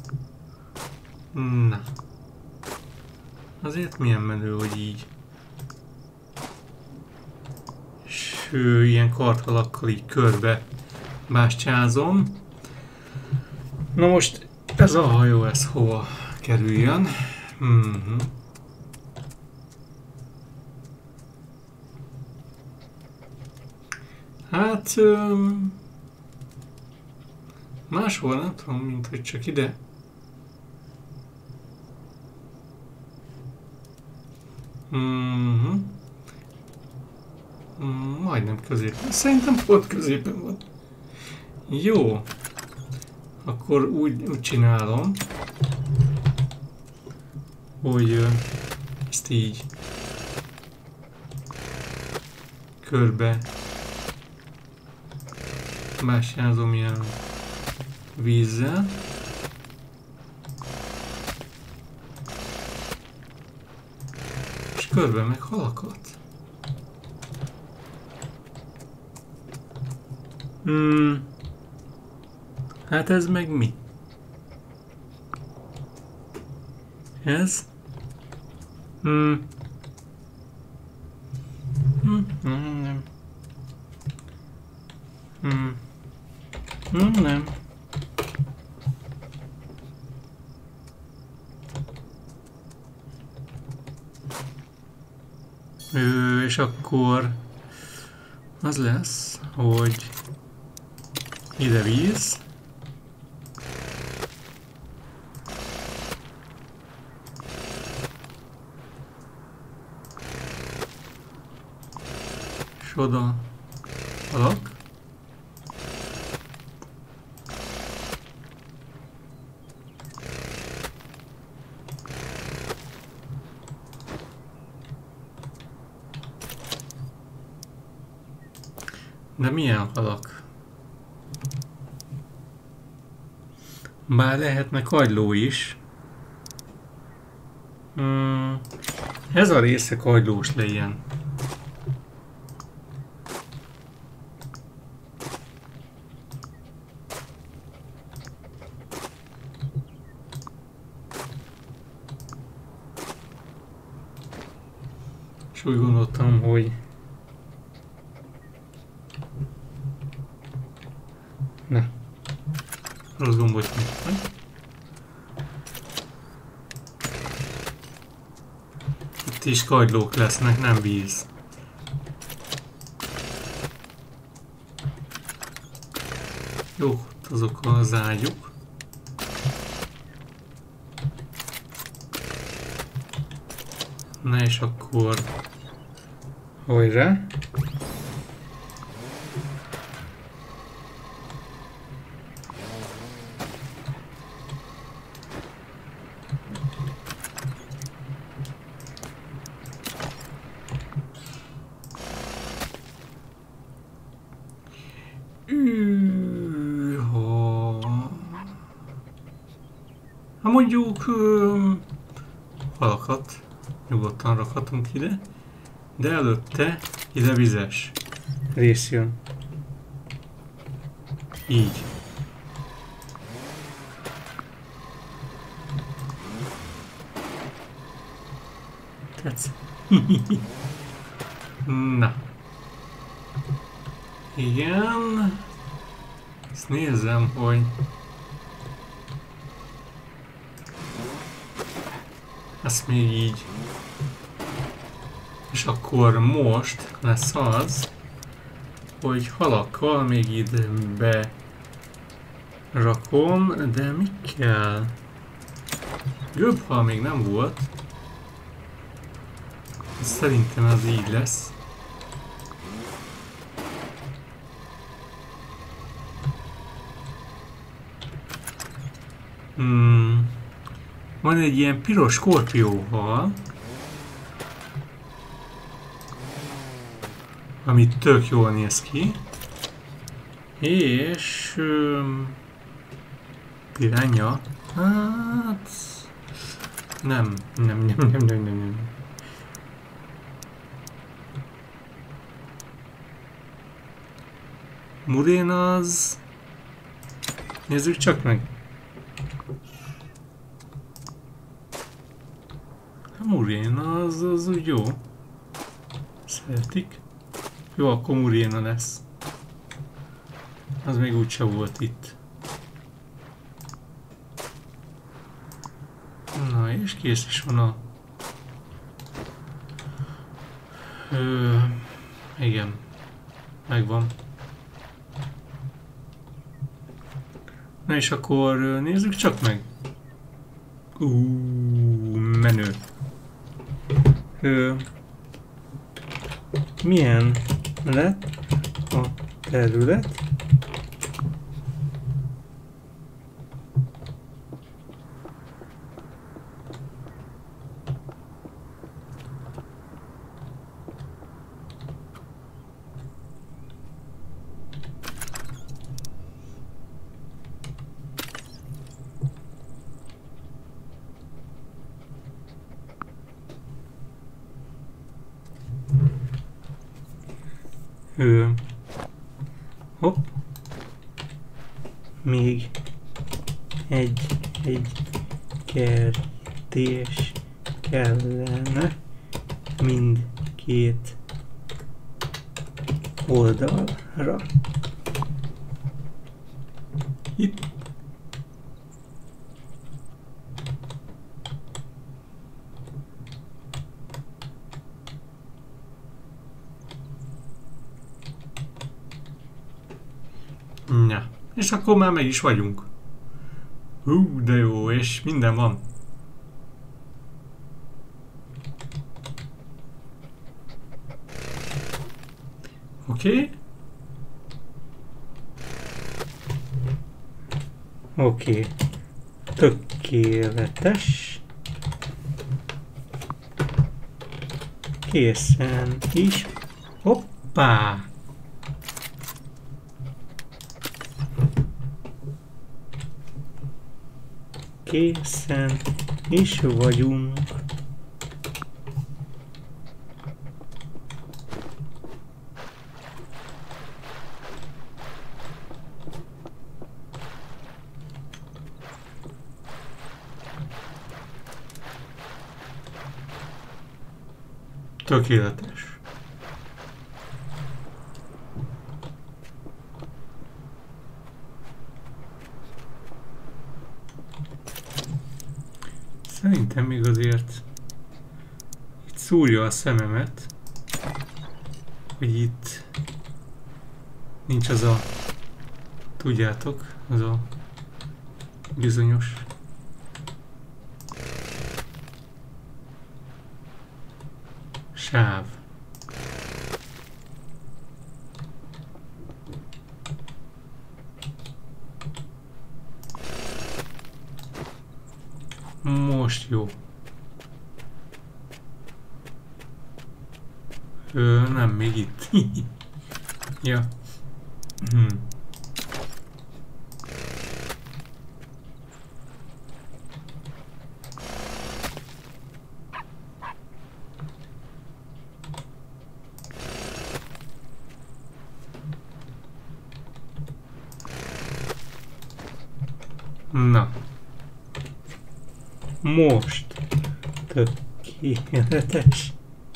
Na. Azért milyen menő, hogy így. És ő, ilyen karthalakkal így körbe bástyázom. Na most ez a hajó, ez hova kerüljön? Mm-hmm. Hát... Um, máshol nem tudom, mint hogy csak ide. Mm-hmm. Mm, majdnem középen. Szerintem pont középen van. Jó. Akkor úgy, úgy csinálom, hogy uh, ezt így körbe bástyázom ilyen vízzel. És körbe meg halakat. Hmm. Hát ez meg mi? Ez? Hmm. Hmm. Nem, nem. Hmm. Hmm, nem. Ö, és akkor az lesz, hogy ide víz. És oda halak. De milyen halak? Bár lehetne kagyló is. Hmm. Ez a része kagylós legyen. És úgy gondoltam, hogy ne. Rossz gombot nyitva. Itt is kagylók lesznek, nem víz. Jó, azok az ágyuk. Na és akkor... Hajrá! Ha mondjuk um, halakat nyugodtan rakhatunk ide, de előtte ide vizes rész jön. Így. Tetsz. Na. Igen. Ezt nézem, hogy... Ezt még így. És akkor most lesz az, hogy halakkal még ide be rakom, de mi kell? Gömbhal még nem volt. Szerintem ez így lesz. Hmm. Van egy ilyen piros skorpióhal, ami tök jól néz ki, és um, piránya, hát nem, nem, nem, nem, nem, nem, nem. Murén az, nézzük csak meg. Muréna az, az úgy jó. Szeretik. Jó, akkor Muréna lesz. Az még úgyse volt itt. Na és kész is van a... Ö, igen. Megvan. Na és akkor nézzük csak meg. Uuuuh, menő. Ö, milyen lett a terület? Ö, hopp, még egy, egy kertés kellene mindkét oldalra. Itt. Ja, és akkor már meg is vagyunk. Hú, de jó, és minden van. Oké. Okay. Oké. Okay. Tökéletes. Készen is. Hoppá! Készen is vagyunk. Tökéletes. Szerintem még azért itt szúrja a szememet, hogy itt nincs az a, tudjátok, az a bizonyos sáv. Most jó. Ö, nem, még itt. Ja. Hmm. Na. Most tökéletes.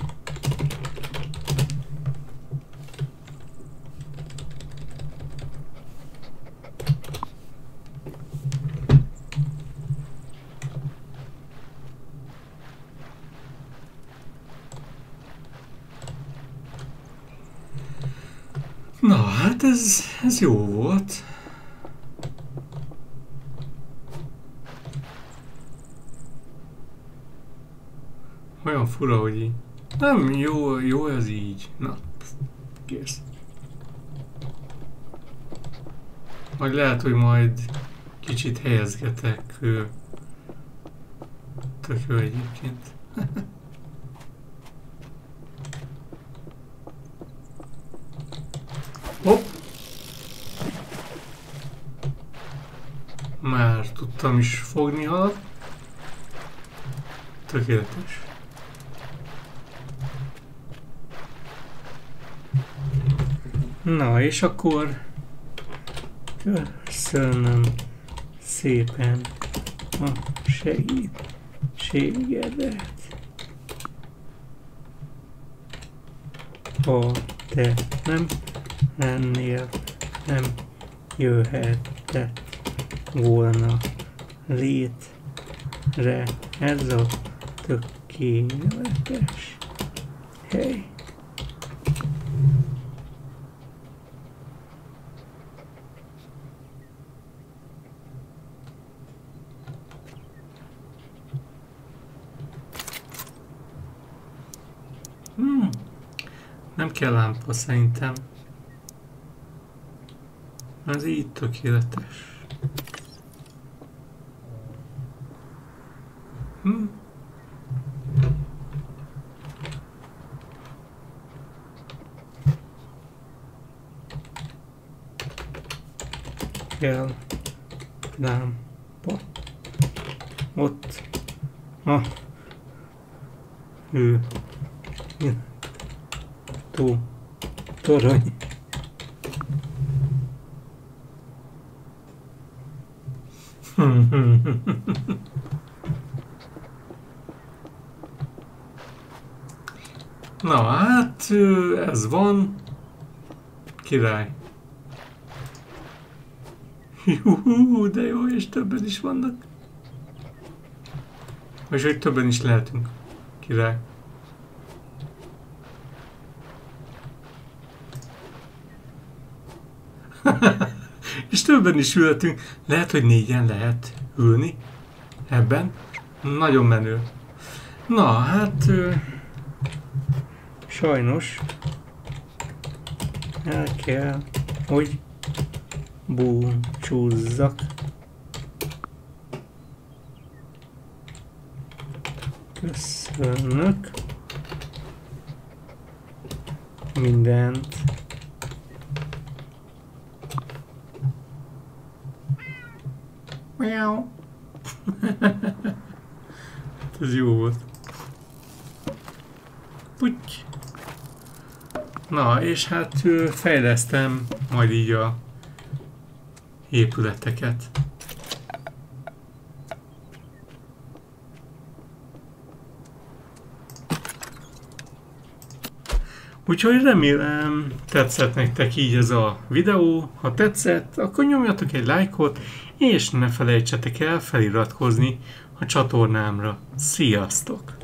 Na, hát ez, ez jó volt. Olyan fura, hogy így. Nem, jó, jó ez így. Na, kész. Vagy lehet, hogy majd kicsit helyezgetek. Tök jó egyébként. Hopp! Már tudtam is fogni halat. Tökéletes. Na, és akkor köszönöm szépen a segítségedet. Ha te nem lennél, nem jöhetett volna létre ez a tökéletes hely. Hmm. Nem kell lámpa szerintem. Ez így tökéletes. Hmm. Kell lámpa. Ott a ő tó torony. Na hát, ez van. Király. Juhú, de jó, és többen is vannak. És hogy többen is lehetünk. Király. És többen is ülhetünk. Lehet, hogy négyen lehet ülni ebben. Nagyon menő. Na, hát... Ö, sajnos el kell, hogy búcsúzzak. Köszönök mindent. Miau. Ez jó volt. Puty. Na, és hát fejlesztem majd így a épületeket. Úgyhogy remélem tetszett nektek így ez a videó. Ha tetszett, akkor nyomjatok egy lájkot, és ne felejtsetek el feliratkozni a csatornámra. Sziasztok!